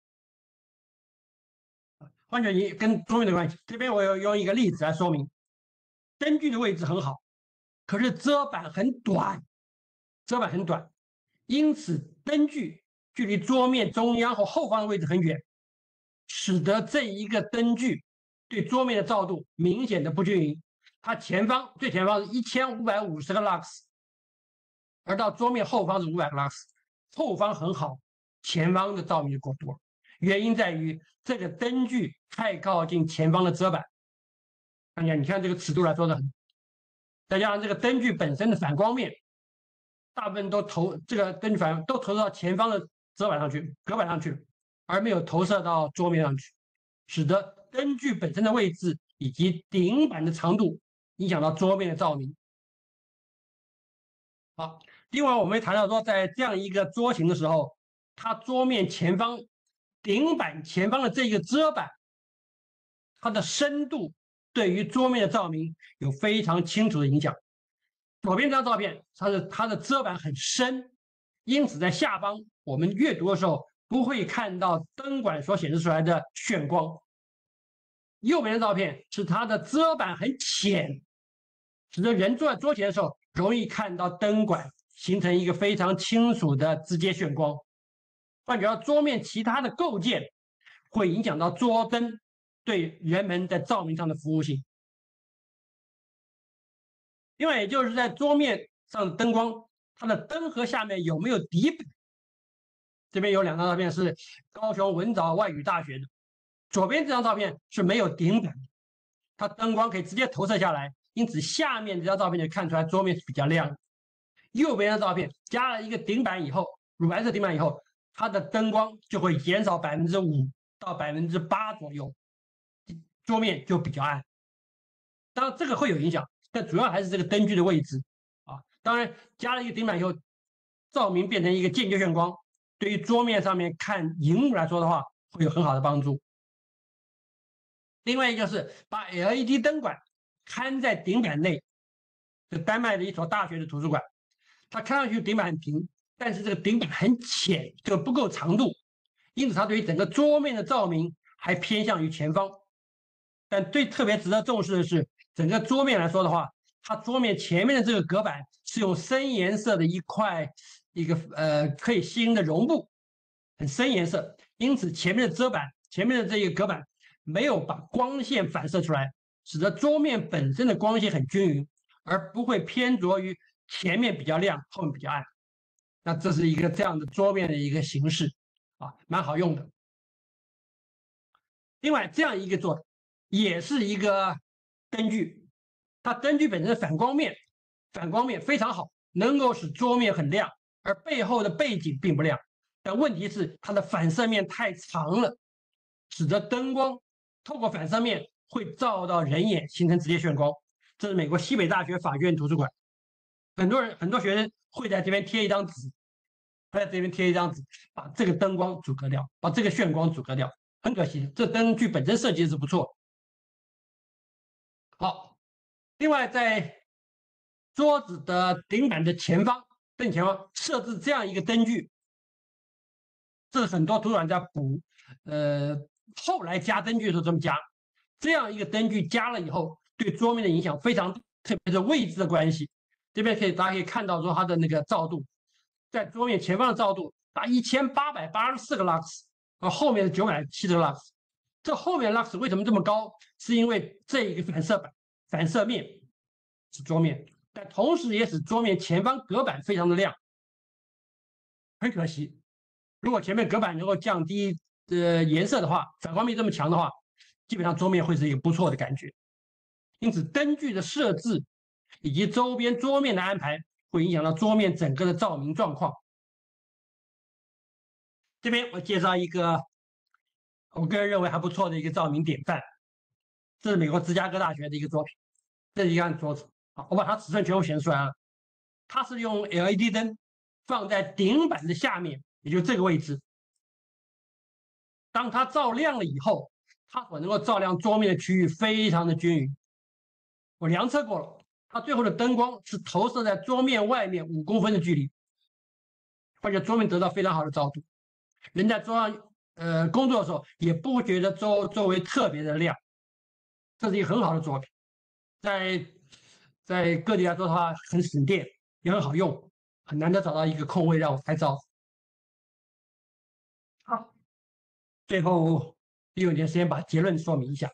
[SPEAKER 3] 换句话跟桌面的关系，这边我要用一个例子来说明，灯具的位置很好，可是遮板很短，遮板很短，因此灯具距离桌面中央或后方的位置很远，使得这一个灯具对桌面的照度明显的不均匀。它前方最前方是一千五百五十个 lux， 而到桌面后方是五百个 lux， 后方很好，前方的照明就过多。原因在于这个灯具太靠近前方的遮板，看见？你看这个尺度来说的很，再加上这个灯具本身的反光面，大部分都投这个灯具反都投射到前方的遮板上去、隔板上去，而没有投射到桌面上去，使得灯具本身的位置以及顶板的长度影响到桌面的照明。好，另外我们谈到说，在这样一个桌型的时候，它桌面前方顶板前方的这个遮板，它的深度对于桌面的照明有非常清楚的影响。左边这张照片，它的它的遮板很深，因此在下方我们阅读的时候不会看到灯管所显示出来的眩光。右边的照片是它的遮板很浅，使得人坐在桌前的时候容易看到灯管形成一个非常清楚的直接眩光。换句话说，桌面其他的构件会影响到桌灯对人们在照明上的服务性。另外，也就是在桌面上的灯光，它的灯盒下面有没有底板？这边有两张照片是高雄文藻外语大学的，左边这张照片是没有顶板，它灯光可以直接投射下来，因此下面这张照片就看出来桌面是比较亮的。右边的照片加了一个顶板以后，乳白色顶板以后，它的灯光就会减少百分之五到百分之八左右，桌面就比较暗。当然这个会有影响，但主要还是这个灯具的位置啊。当然加了一个顶板以后，照明变成一个间接眩光，对于桌面上面看荧幕来说的话，会有很好的帮助。另外一个是把 L E D 灯管看在顶板内，是丹麦的一所大学的图书馆，它看上去顶板很平，但是这个顶板很浅，这个不够长度，因此它对于整个桌面的照明还偏向于前方。但最特别值得重视的是，整个桌面来说的话， 它桌面前面的这个隔板是用深颜色的一块一个呃可以吸音的绒布，很深颜色，因此前面的遮板前面的这个隔板没有把光线反射出来，使得桌面本身的光线很均匀，而不会偏着于前面比较亮，后面比较暗。那这是一个这样的桌面的一个形式啊，蛮好用的。另外，这样一个做法也是一个灯具，它灯具本身反光面，反光面非常好，能够使桌面很亮，而背后的背景并不亮。但问题是它的反射面太长了，使得灯光透过反射面会照到人眼，形成直接眩光。这是美国西北大学法学院图书馆，很多人很多学生会在这边贴一张纸，会在这边贴一张纸，把这个灯光阻隔掉，把这个眩光阻隔掉。很可惜，这灯具本身设计是不错。好，另外在桌子的顶板的前方，正前方设置这样一个灯具，这是很多图书馆家补，呃，后来加灯具的时候这么加。这样一个灯具加了以后，对桌面的影响非常，特别是位置的关系。这边可以大家可以看到说它的那个照度，在桌面前方的照度达一千八百八十四个 lux。而后面的九百七十个 lux， 这后面 lux 为什么这么高？是因为这一个反射板、反射面是桌面，但同时也使桌面前方隔板非常的亮。很可惜，如果前面隔板能够降低呃颜色的话，反光面这么强的话，基本上桌面会是一个不错的感觉。因此，灯具的设置以及周边桌面的安排，会影响到桌面整个的照明状况。这边我介绍一个我个人认为还不错的一个照明典范，这是美国芝加哥大学的一个作品。这是一张桌子，好，我把它尺寸全部显示出来了。它是用 L E D 灯放在顶板的下面，也就是这个位置。当它照亮了以后，它所能够照亮桌面的区域非常的均匀。我量测过了，它最后的灯光是投射在桌面外面五公分的距离，而且桌面得到非常好的照度。人在桌上呃工作的时候也不觉得周周围特别的亮，这是一个很好的作品，在在各地来说的话很省电，也很好用，很难得找到一个空位让我拍照。好，最后利用一点时间把结论说明一下。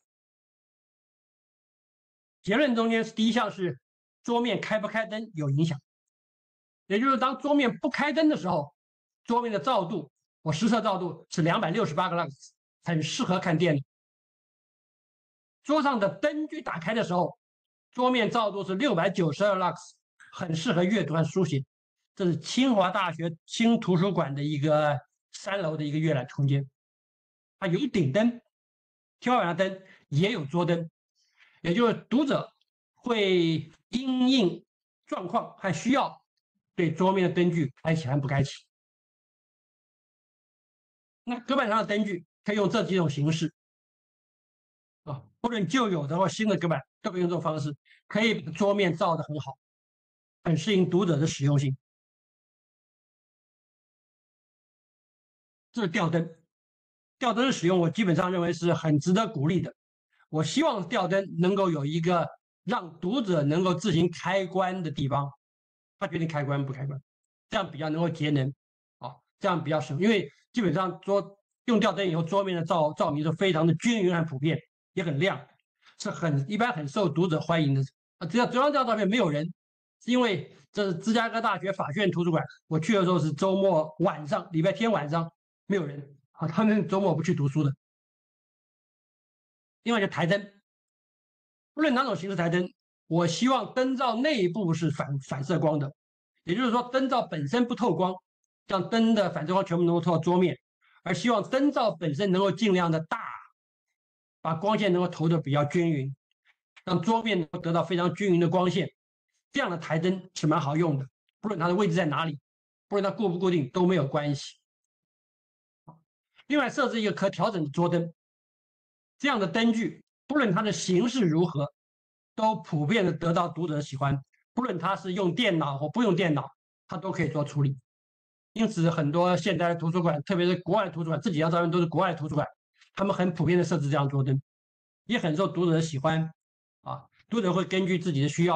[SPEAKER 3] 结论中间第一项是桌面开不开灯有影响，也就是当桌面不开灯的时候，桌面的照度。我实测照度是两百六十八个 lux， 很适合看电脑。桌上的灯具打开的时候，桌面照度是六百九十二 lux， 很适合阅读和书写。这是清华大学新图书馆的一个三楼的一个阅览空间，它有顶灯，天花板的灯也有桌灯，也就是读者会因应状况和需要对桌面的灯具开启和不开启。那隔板上的灯具可以用这几种形式啊，不论旧有的或新的隔板都可以用这种方式，可以把桌面照得很好，很适应读者的使用性。这是吊灯，吊灯的使用我基本上认为是很值得鼓励的。我希望吊灯能够有一个让读者能够自行开关的地方，他决定开关不开关，这样比较能够节能啊，这样比较省，因为基本上桌用吊灯以后，桌面的照照明是非常的均匀和普遍，也很亮，是很一般很受读者欢迎的。啊，只要这张照片没有人，是因为这是芝加哥大学法学院图书馆，我去的时候是周末晚上，礼拜天晚上没有人啊，他们周末不去读书的。另外就台灯，不论哪种形式台灯，我希望灯罩内部是反反射光的，也就是说灯罩本身不透光，让灯的反射光全部能够透到桌面，而希望灯罩本身能够尽量的大，把光线能够投的比较均匀，让桌面能够得到非常均匀的光线。这样的台灯是蛮好用的，不论它的位置在哪里，不论它固不固定都没有关系。另外设置一个可调整的桌灯，这样的灯具不论它的形式如何，都普遍的得到读者的喜欢，不论它是用电脑或不用电脑，它都可以做处理。因此很多现代的图书馆，特别是国外的图书馆，这几张照片都是国外的图书馆，他们很普遍的设置这样桌灯，也很受读者的喜欢啊。读者会根据自己的需要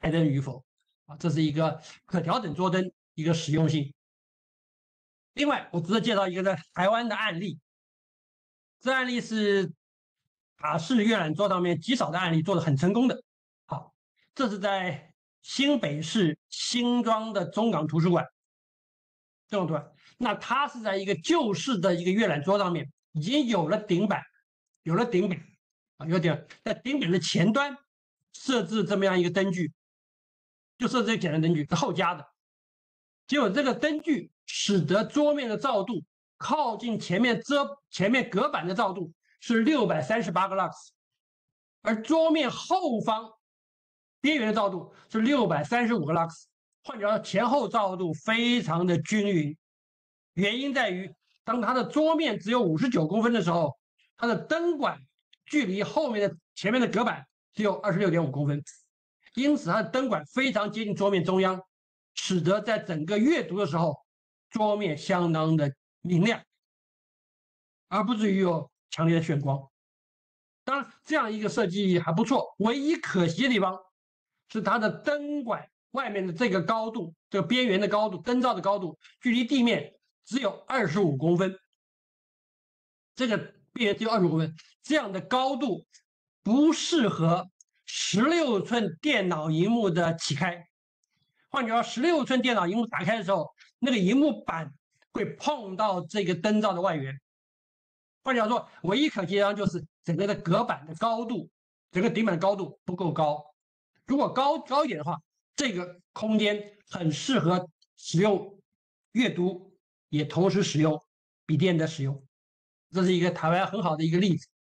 [SPEAKER 3] 开灯与否啊，这是一个可调整桌灯一个实用性。另外，我值得介绍一个在台湾的案例，这案例是塔式阅览桌上面极少的案例做的很成功的。好，这是在新北市新庄的中港图书馆，中港图书馆，那它是在一个旧式的一个阅览桌上面已经有了顶板，有了顶板啊，有点在顶板的前端设置这么样一个灯具，就设置这个简单灯具是后加的，结果这个灯具使得桌面的照度靠近前面遮前面隔板的照度是六百三十八个 lux， 而桌面后方边缘的照度是六百三十五个 lux， 换句话说，前后照度非常的均匀。原因在于，当它的桌面只有五十九公分的时候，它的灯管距离后面的前面的隔板只有二十六点五公分，因此它的灯管非常接近桌面中央，使得在整个阅读的时候，桌面相当的明亮，而不至于有强烈的眩光。当然，这样一个设计还不错，唯一可惜的地方是它的灯管外面的这个高度，这个边缘的高度，灯罩的高度距离地面只有二十五公分，这个边缘只有二十五公分，这样的高度不适合十六寸电脑荧幕的起开。换句话说，十六寸电脑荧幕打开的时候，那个荧幕板会碰到这个灯罩的外缘。换句话说，唯一可惜的地方就是整个的隔板的高度，整个顶板的高度不够高。如果高高一点的话，这个空间很适合使用阅读，也同时使用笔电的使用。这是一个台湾很好的一个例子。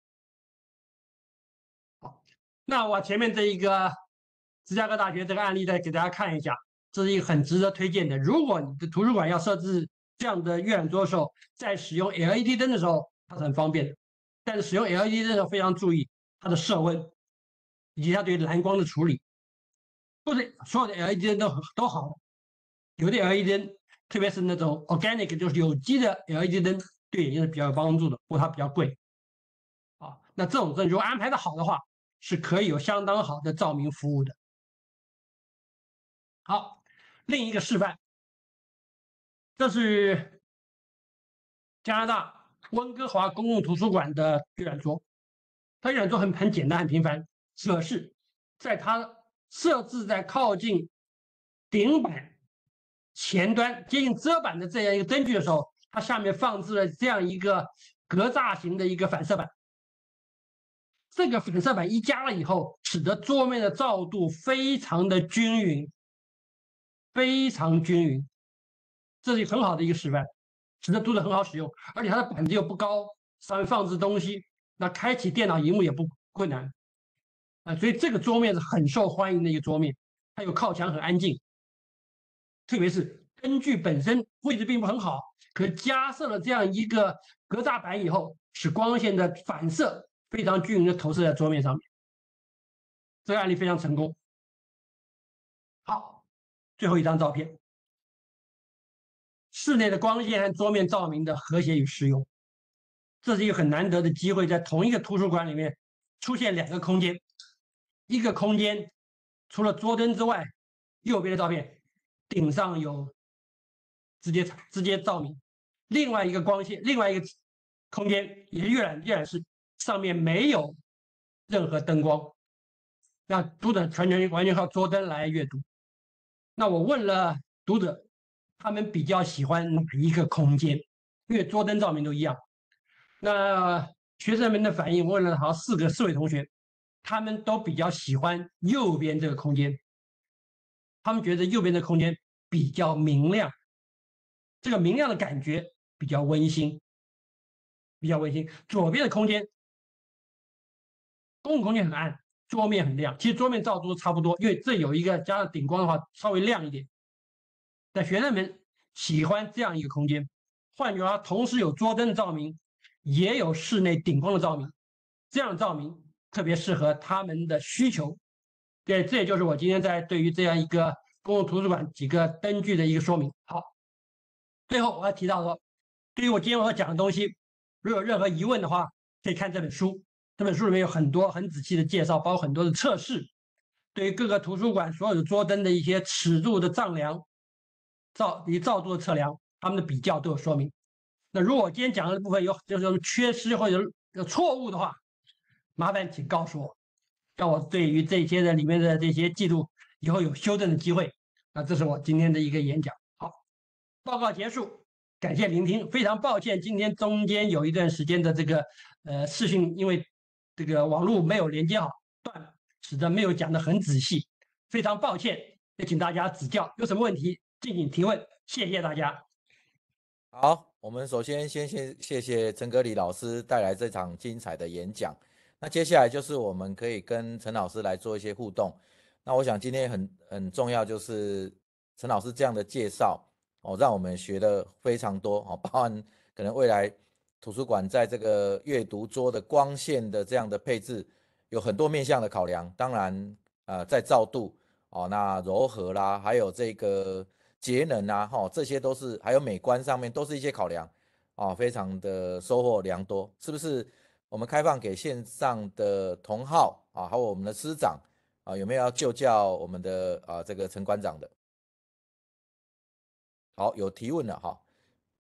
[SPEAKER 3] 好，那我前面这一个芝加哥大学这个案例再给大家看一下，这是一个很值得推荐的。如果你的图书馆要设置这样的阅览桌的时候，在使用 L E D 灯的时候，它是很方便的。但是使用 L E D 灯的时候非常注意它的摄温，以及它对蓝光的处理。不是所有的 L E D 灯都都好，有的 L E D 灯，特别是那种 organic 就是有机的 L E D 灯，对眼睛是比较有帮助的，不过它比较贵。啊，那这种灯如果安排的好的话，是可以有相当好的照明服务的。好，另一个示范，这是加拿大温哥华公共图书馆的阅览桌，它阅览桌很很简单很平凡，可是在它设置在靠近顶板前端接近遮板的这样一个灯具的时候，它下面放置了这样一个格栅型的一个反射板。这个反射板一加了以后，使得桌面的照度非常的均匀，非常均匀，这是很好的一个示范，使得读者很好使用，而且它的板子又不高，上面放置东西，那开启电脑荧幕也不困难啊，所以这个桌面是很受欢迎的一个桌面，它有靠墙，很安静，特别是灯具本身位置并不很好，可加设了这样一个格栅板以后，使光线的反射非常均匀的投射在桌面上面，这个案例非常成功。好，最后一张照片，室内的光线和桌面照明的和谐与适用，这是一个很难得的机会，在同一个图书馆里面出现两个空间，一个空间除了桌灯之外，右边的照片顶上有直接直接照明，另外一个光线，另外一个空间也是阅览阅览室，上面没有任何灯光，那读者全全完全靠桌灯来阅读。那我问了读者，他们比较喜欢哪一个空间？因为桌灯照明都一样。那学生们的反应，我问了好像四个四位同学，他们都比较喜欢右边这个空间，他们觉得右边的空间比较明亮，这个明亮的感觉比较温馨，比较温馨。左边的空间，公共空间很暗，桌面很亮，其实桌面照度都差不多，因为这有一个加上顶光的话稍微亮一点。但学生们喜欢这样一个空间，换句话说，同时有桌灯的照明，也有室内顶光的照明，这样的照明特别适合他们的需求。对，这也就是我今天在对于这样一个公共图书馆几个灯具的一个说明。好，最后我要提到说，对于我今天我要讲的东西，如果有任何疑问的话，可以看这本书。这本书里面有很多很仔细的介绍，包括很多的测试。 对于各个图书馆所有的桌灯的一些尺度的丈量、照以照度的测量，他们的比较都有说明。那如果今天讲的部分有就是缺失或者有错误的话，麻烦请告诉我，让我对于这些的里面的这些记录以后有修正的机会。那这是我今天的一个演讲。好，报告结束，感谢聆听。非常抱歉，今天中间有一段时间的这个呃视讯，因为这个网络没有连接好，断了，使得没有讲得很仔细，非常抱歉，也请大家指教。有什么问题敬请提问，谢谢大家。
[SPEAKER 2] 好，我们首先先谢谢谢陈格里老师带来这场精彩的演讲。那接下来就是我们可以跟陈老师来做一些互动。那我想今天很很重要，就是陈老师这样的介绍哦，让我们学的非常多哦，包含可能未来图书馆在这个阅读桌的光线的这样的配置，有很多面向的考量。当然，呃，在照度哦，那柔和啦，还有这个节能啊，哈、哦，这些都是还有美观上面都是一些考量哦，非常的收获良多，是不是？我们开放给线上的同好啊，还有我们的师长啊，有没有要就教我们的啊这个陈馆长的？好，有提问了哈。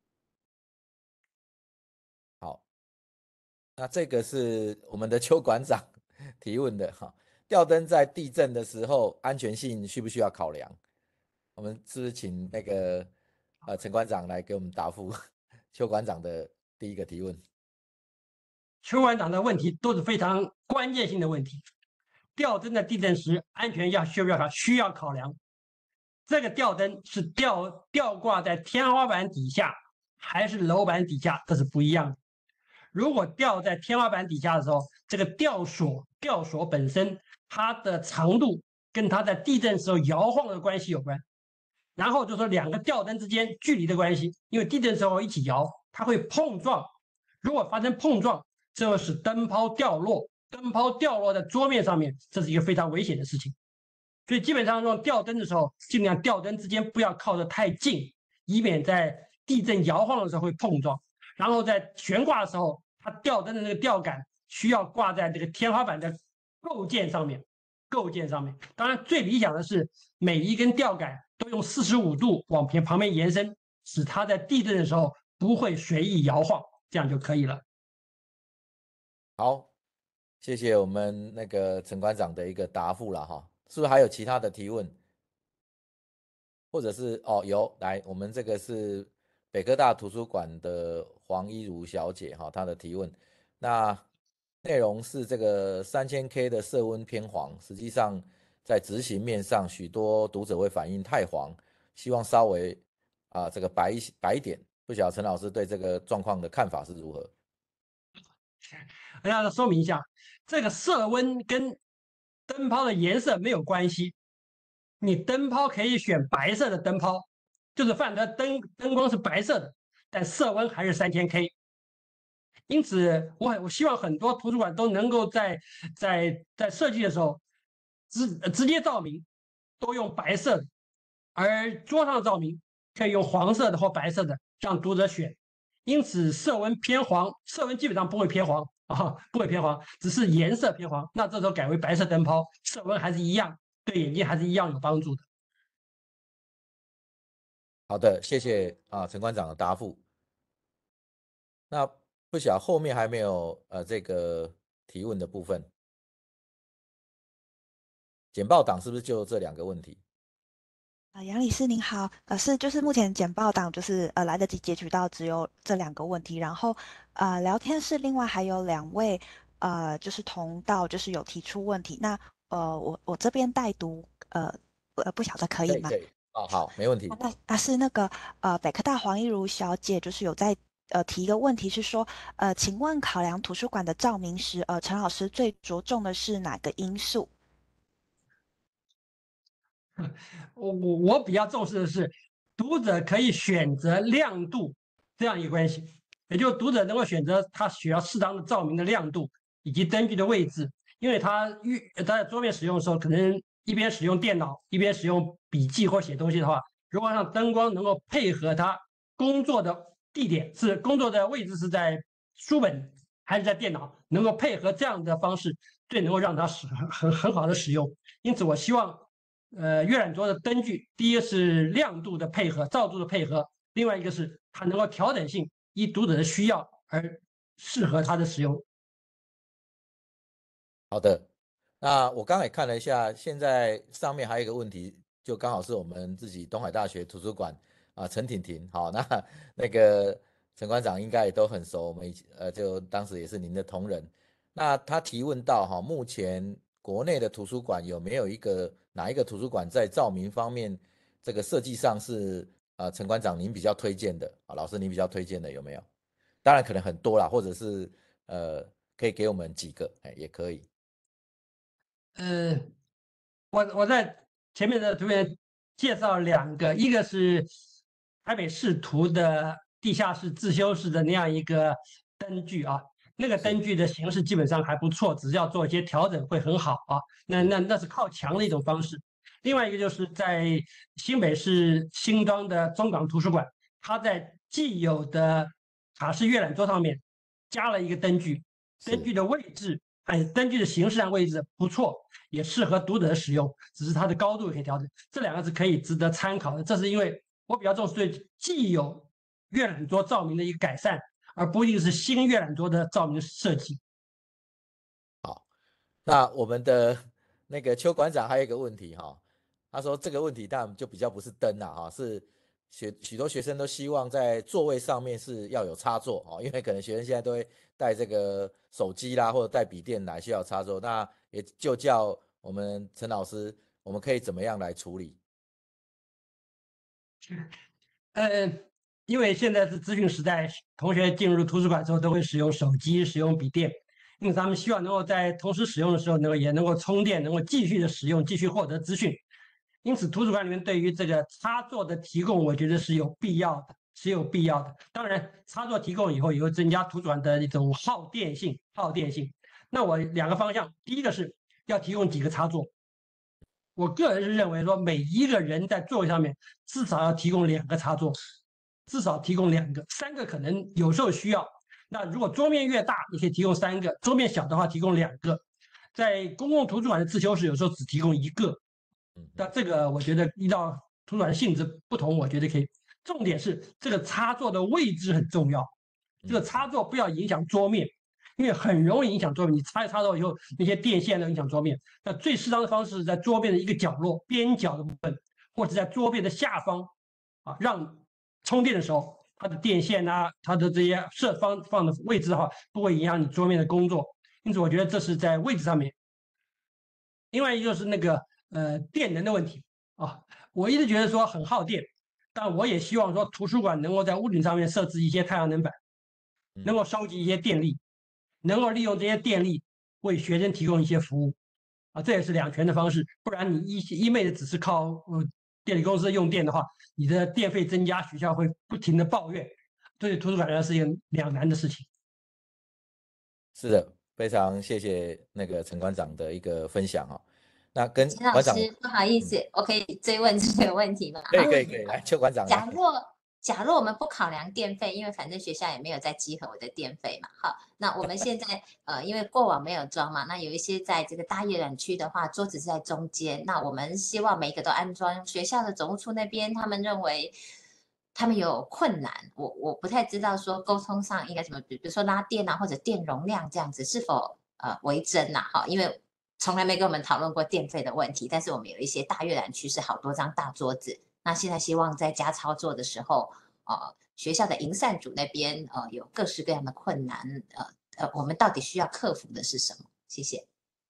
[SPEAKER 2] 好，那这个是我们的邱馆长提问的哈。吊灯在地震的时候，安全性需不需要考量？我们是不是请那个呃陈馆长来给我们答复邱馆长的第一个提问？
[SPEAKER 3] 邱馆长的问题都是非常关键性的问题。吊灯的地震时，安全要需不要考需要考量。这个吊灯是吊吊挂在天花板底下，还是楼板底下，这是不一样的。如果吊在天花板底下的时候，这个吊索吊索本身它的长度跟它在地震时候摇晃的关系有关。然后就说两个吊灯之间距离的关系，因为地震时候一起摇，它会碰撞。如果发生碰撞，这会使灯泡掉落，灯泡掉落在桌面上面，这是一个非常危险的事情。所以基本上用吊灯的时候，尽量吊灯之间不要靠得太近，以免在地震摇晃的时候会碰撞。然后在悬挂的时候，它吊灯的那个吊杆需要挂在这个天花板的构件上面，构件上面。当然，最理想的是每一根吊杆都用四十五度往边旁边延伸，使它在地震的时候不会随意摇晃，这样就可以了。
[SPEAKER 2] 好，谢谢我们那个陈馆长的一个答复了哈，是不是还有其他的提问？或者是哦有来，我们这个是北科大图书馆的黄一如小姐哈，她的提问，那内容是这个三千 K 的色温偏黄，实际上在执行面上，许多读者会反映太黄，希望稍微啊这个白白一点，不晓得陈老师对这个状况的看法是如何？
[SPEAKER 3] 我要说明一下，这个色温跟灯泡的颜色没有关系。你灯泡可以选白色的灯泡，就是放的灯灯光是白色的，但色温还是三千 K。因此我，我我希望很多图书馆都能够在在在设计的时候直直接照明都用白色的，而桌上的照明可以用黄色的或白色的，让读者选。因此，色温偏黄，色温基本上不会偏黄啊，不会偏黄，只是颜色偏黄。那这时候改为白色灯泡，色温还是一样，对眼睛还是一样有帮助的。
[SPEAKER 2] 好的，谢谢啊陈馆长的答复。那不晓得后面还没有呃这个提问的部分，简报档是不是就这两个问题？
[SPEAKER 5] 呃，杨理事您好，呃，是就是目前简报档就是呃来得及截取到只有这两个问题，然后呃聊天室另外还有两位呃就是同道就是有提出问题，那呃我我这边代读呃呃不晓得可以吗？
[SPEAKER 2] 对对，哦好，没问题。
[SPEAKER 5] 那那是那个呃北科大黄一如小姐就是有在呃提一个问题是说呃请问考量图书馆的照明时，呃陈老师最着重的是哪个因素？
[SPEAKER 3] 我我我比较重视的是，读者可以选择亮度这样一个关系，也就是读者能够选择他需要适当的照明的亮度以及灯具的位置，因为他预他在桌面使用的时候，可能一边使用电脑一边使用笔记或写东西的话，如果让灯光能够配合他工作的地点是工作的位置是在书本还是在电脑，能够配合这样的方式，最能够让它使很很很好的使用。因此，我希望，呃，阅览桌的灯具，第一个是亮度的配合、照度的配合，另外一个是它能够调整性，依读者的需要而适合它的使用。
[SPEAKER 2] 好的，那我刚才也看了一下，现在上面还有一个问题，就刚好是我们自己东海大学图书馆啊，陈婷婷，好，那那个陈馆长应该也都很熟，我们呃就当时也是您的同仁。那他提问到哈，目前国内的图书馆有没有一个哪一个图书馆在照明方面这个设计上是呃陈馆长您比较推荐的啊，老师您比较推荐的有没有？当然可能很多啦，或者是呃可以给我们几个，哎也可以。
[SPEAKER 3] 呃，我我在前面的图片介绍两个，一个是台北市图的地下室自修室的那样一个灯具啊，那个灯具的形式基本上还不错，只是要做一些调整会很好啊。那那那是靠墙的一种方式。另外一个就是在新北市新庄的中港图书馆，它在既有的卡式阅览桌上面加了一个灯具，灯具的位置。哎，灯具的形式上位置不错，也适合读者的使用，只是它的高度可以调整。这两个是可以值得参考的。这是因为我比较重视对既有阅览桌照明的一个改善，而不一定是新阅览桌的照明设计。
[SPEAKER 2] 好，那我们的那个邱馆长还有一个问题哈，他说这个问题当然就比较不是灯啦哈，是学许多学生都希望在座位上面是要有插座哦，因为可能学生现在都会带这个手机啦，或者带笔电来需要插座，那也就叫我们陈老师，我们可以怎么样来处理？
[SPEAKER 3] 呃，因为现在是资讯时代，同学进入图书馆之后都会使用手机、使用笔电，因为他们希望能够在同时使用的时候，能够也能够充电，能够继续的使用，继续获得资讯。因此，图书馆里面对于这个插座的提供，我觉得是有必要的，是有必要的。当然，插座提供以后，也会增加图书馆的一种耗电性，耗电性。那我两个方向，第一个是要提供几个插座。我个人是认为说，每一个人在座位上面至少要提供两个插座，至少提供两个，三个可能有时候需要。那如果桌面越大，你可以提供三个；桌面小的话，提供两个。在公共图书馆的自修室，有时候只提供一个。那这个我觉得依照图书馆的性质不同，我觉得可以。重点是这个插座的位置很重要，这个插座不要影响桌面。因为很容易影响桌面，你插一插座以后，那些电线都影响桌面。那最适当的方式是在桌面的一个角落、边角的部分，或者在桌面的下方，啊，让充电的时候，它的电线啊，它的这些设方放的位置的话，不会影响你桌面的工作。因此，我觉得这是在位置上面。另外一个就是那个呃电能的问题啊，我一直觉得说很耗电，但我也希望说图书馆能够在屋顶上面设置一些太阳能板，能够收集一些电力。能够利用这些电力为学生提供一些服务，啊，这也是两全的方式。不然你一一昧的只是靠呃电力公司用电的话，你的电费增加，学校会不停的抱怨，对图书馆来说是一个两难的事情。
[SPEAKER 2] 是的，非常谢谢那个陈馆长的一个分享哈。那跟
[SPEAKER 1] 陈老
[SPEAKER 2] 馆长
[SPEAKER 1] 师不好意思，嗯、我可以追问这个问题吗？
[SPEAKER 2] 可以可以可以，来邱馆长。
[SPEAKER 1] 假若假如我们不考量电费，因为反正学校也没有在稽核我的电费嘛，好，那我们现在呃，因为过往没有装嘛，那有一些在这个大阅览区的话，桌子是在中间，那我们希望每一个都安装。学校的总务处那边，他们认为他们有困难，我我不太知道说沟通上应该怎么，比如说拉电啊，或者电容量这样子是否呃为真呐？哈，因为从来没跟我们讨论过电费的问题，但是我们有一些大阅览区是好多张大桌子。那现在希望在家操作的时候，呃，学校的营缮组那边呃有各式各样的困难，呃呃，我们到底需要克服的是什么？谢谢。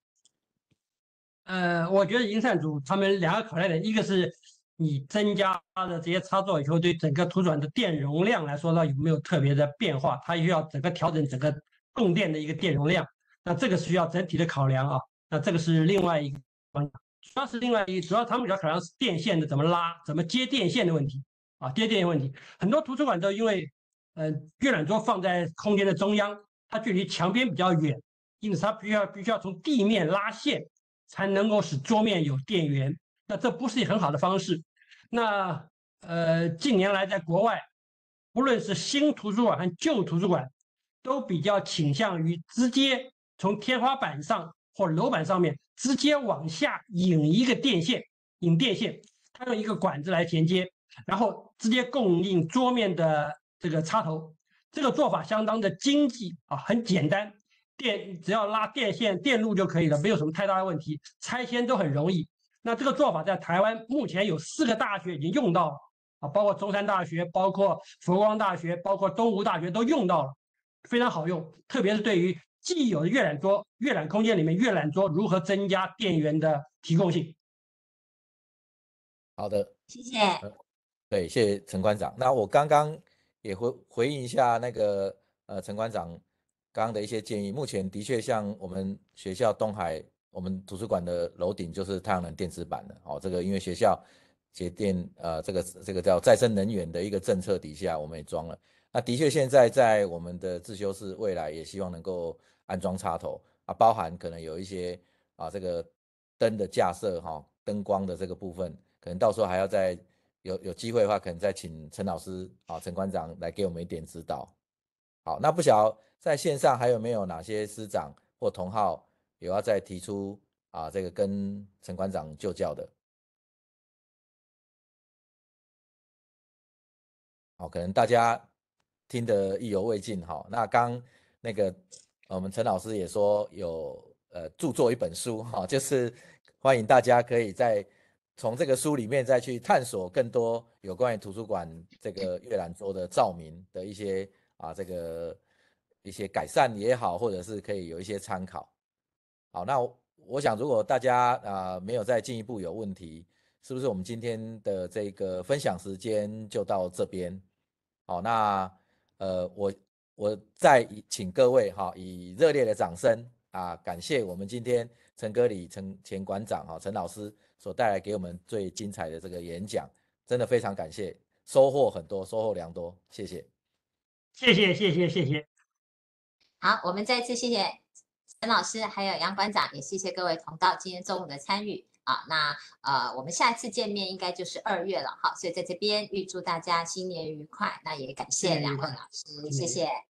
[SPEAKER 3] 呃，我觉得营缮组他们两个考量点，一个是你增加的这些插座以后，对整个图书馆的电容量来说，呢有没有特别的变化？它需要整个调整整个供电的一个电容量，那这个需要整体的考量啊。那这个是另外一个方向。主要是另外一，主要他们主要考量是电线的怎么拉，怎么接电线的问题啊，接电线问题。很多图书馆都因为，呃，阅览桌放在空间的中央，它距离墙边比较远，因此它必须要必须要从地面拉线，才能够使桌面有电源。那这不是一个很好的方式。那呃，近年来在国外，不论是新图书馆和旧图书馆， 都比较倾向于直接从天花板上或楼板上面直接往下引一个电线，引电线，它用一个管子来衔接，然后直接供应桌面的这个插头。这个做法相当的经济啊，很简单，电只要拉电线电路就可以了，没有什么太大的问题，拆迁都很容易。那这个做法在台湾目前有四个大学已经用到了啊，包括中山大学、包括佛光大学、包括东吴大学都用到了，非常好用。特别是对于既有的阅览桌、阅览空间里面阅览桌如何增加电源的提供性。
[SPEAKER 2] 好的，
[SPEAKER 1] 谢谢。
[SPEAKER 2] 呃、对，谢谢陈馆长。那我刚刚也回回应一下那个呃陈馆长刚刚的一些建议。目前的确像我们学校东海我们图书馆的楼顶就是太阳能电池板了哦。这个因为学校节电呃这个这个叫再生能源的一个政策底下，我们也装了。那的确现在在我们的自修室未来也希望能够安装插头啊，包含可能有一些啊这个灯的架设哈、哦，灯光的这个部分，可能到时候还要再有有机会的话，可能再请陈老师啊陈馆长来给我们一点指导。好，那不晓得在线上还有没有哪些师长或同好有要再提出啊这个跟陈馆长就教的？好，可能大家听得意犹未尽哈。那刚那个我们陈老师也说有呃著作一本书哈，就是欢迎大家可以在从这个书里面再去探索更多有关于图书馆这个阅览桌的照明的一些啊这个一些改善也好，或者是可以有一些参考。好，那我我想如果大家啊没有再进一步有问题，是不是我们今天的这个分享时间就到这边？好，那呃，我我再请各位哈，以热烈的掌声啊，感谢我们今天陈歌礼陈前馆长哈陈老师所带来给我们最精彩的这个演讲，真的非常感谢，收获很多，收获良多，谢谢，
[SPEAKER 3] 谢谢谢谢谢谢。
[SPEAKER 1] 好，我们再次谢谢陈老师，还有杨馆长，也谢谢各位同道今天中午的参与。好，那呃，我们下一次见面应该就是二月了，好，所以在这边预祝大家新年愉快，那也感谢两位老师，谢谢。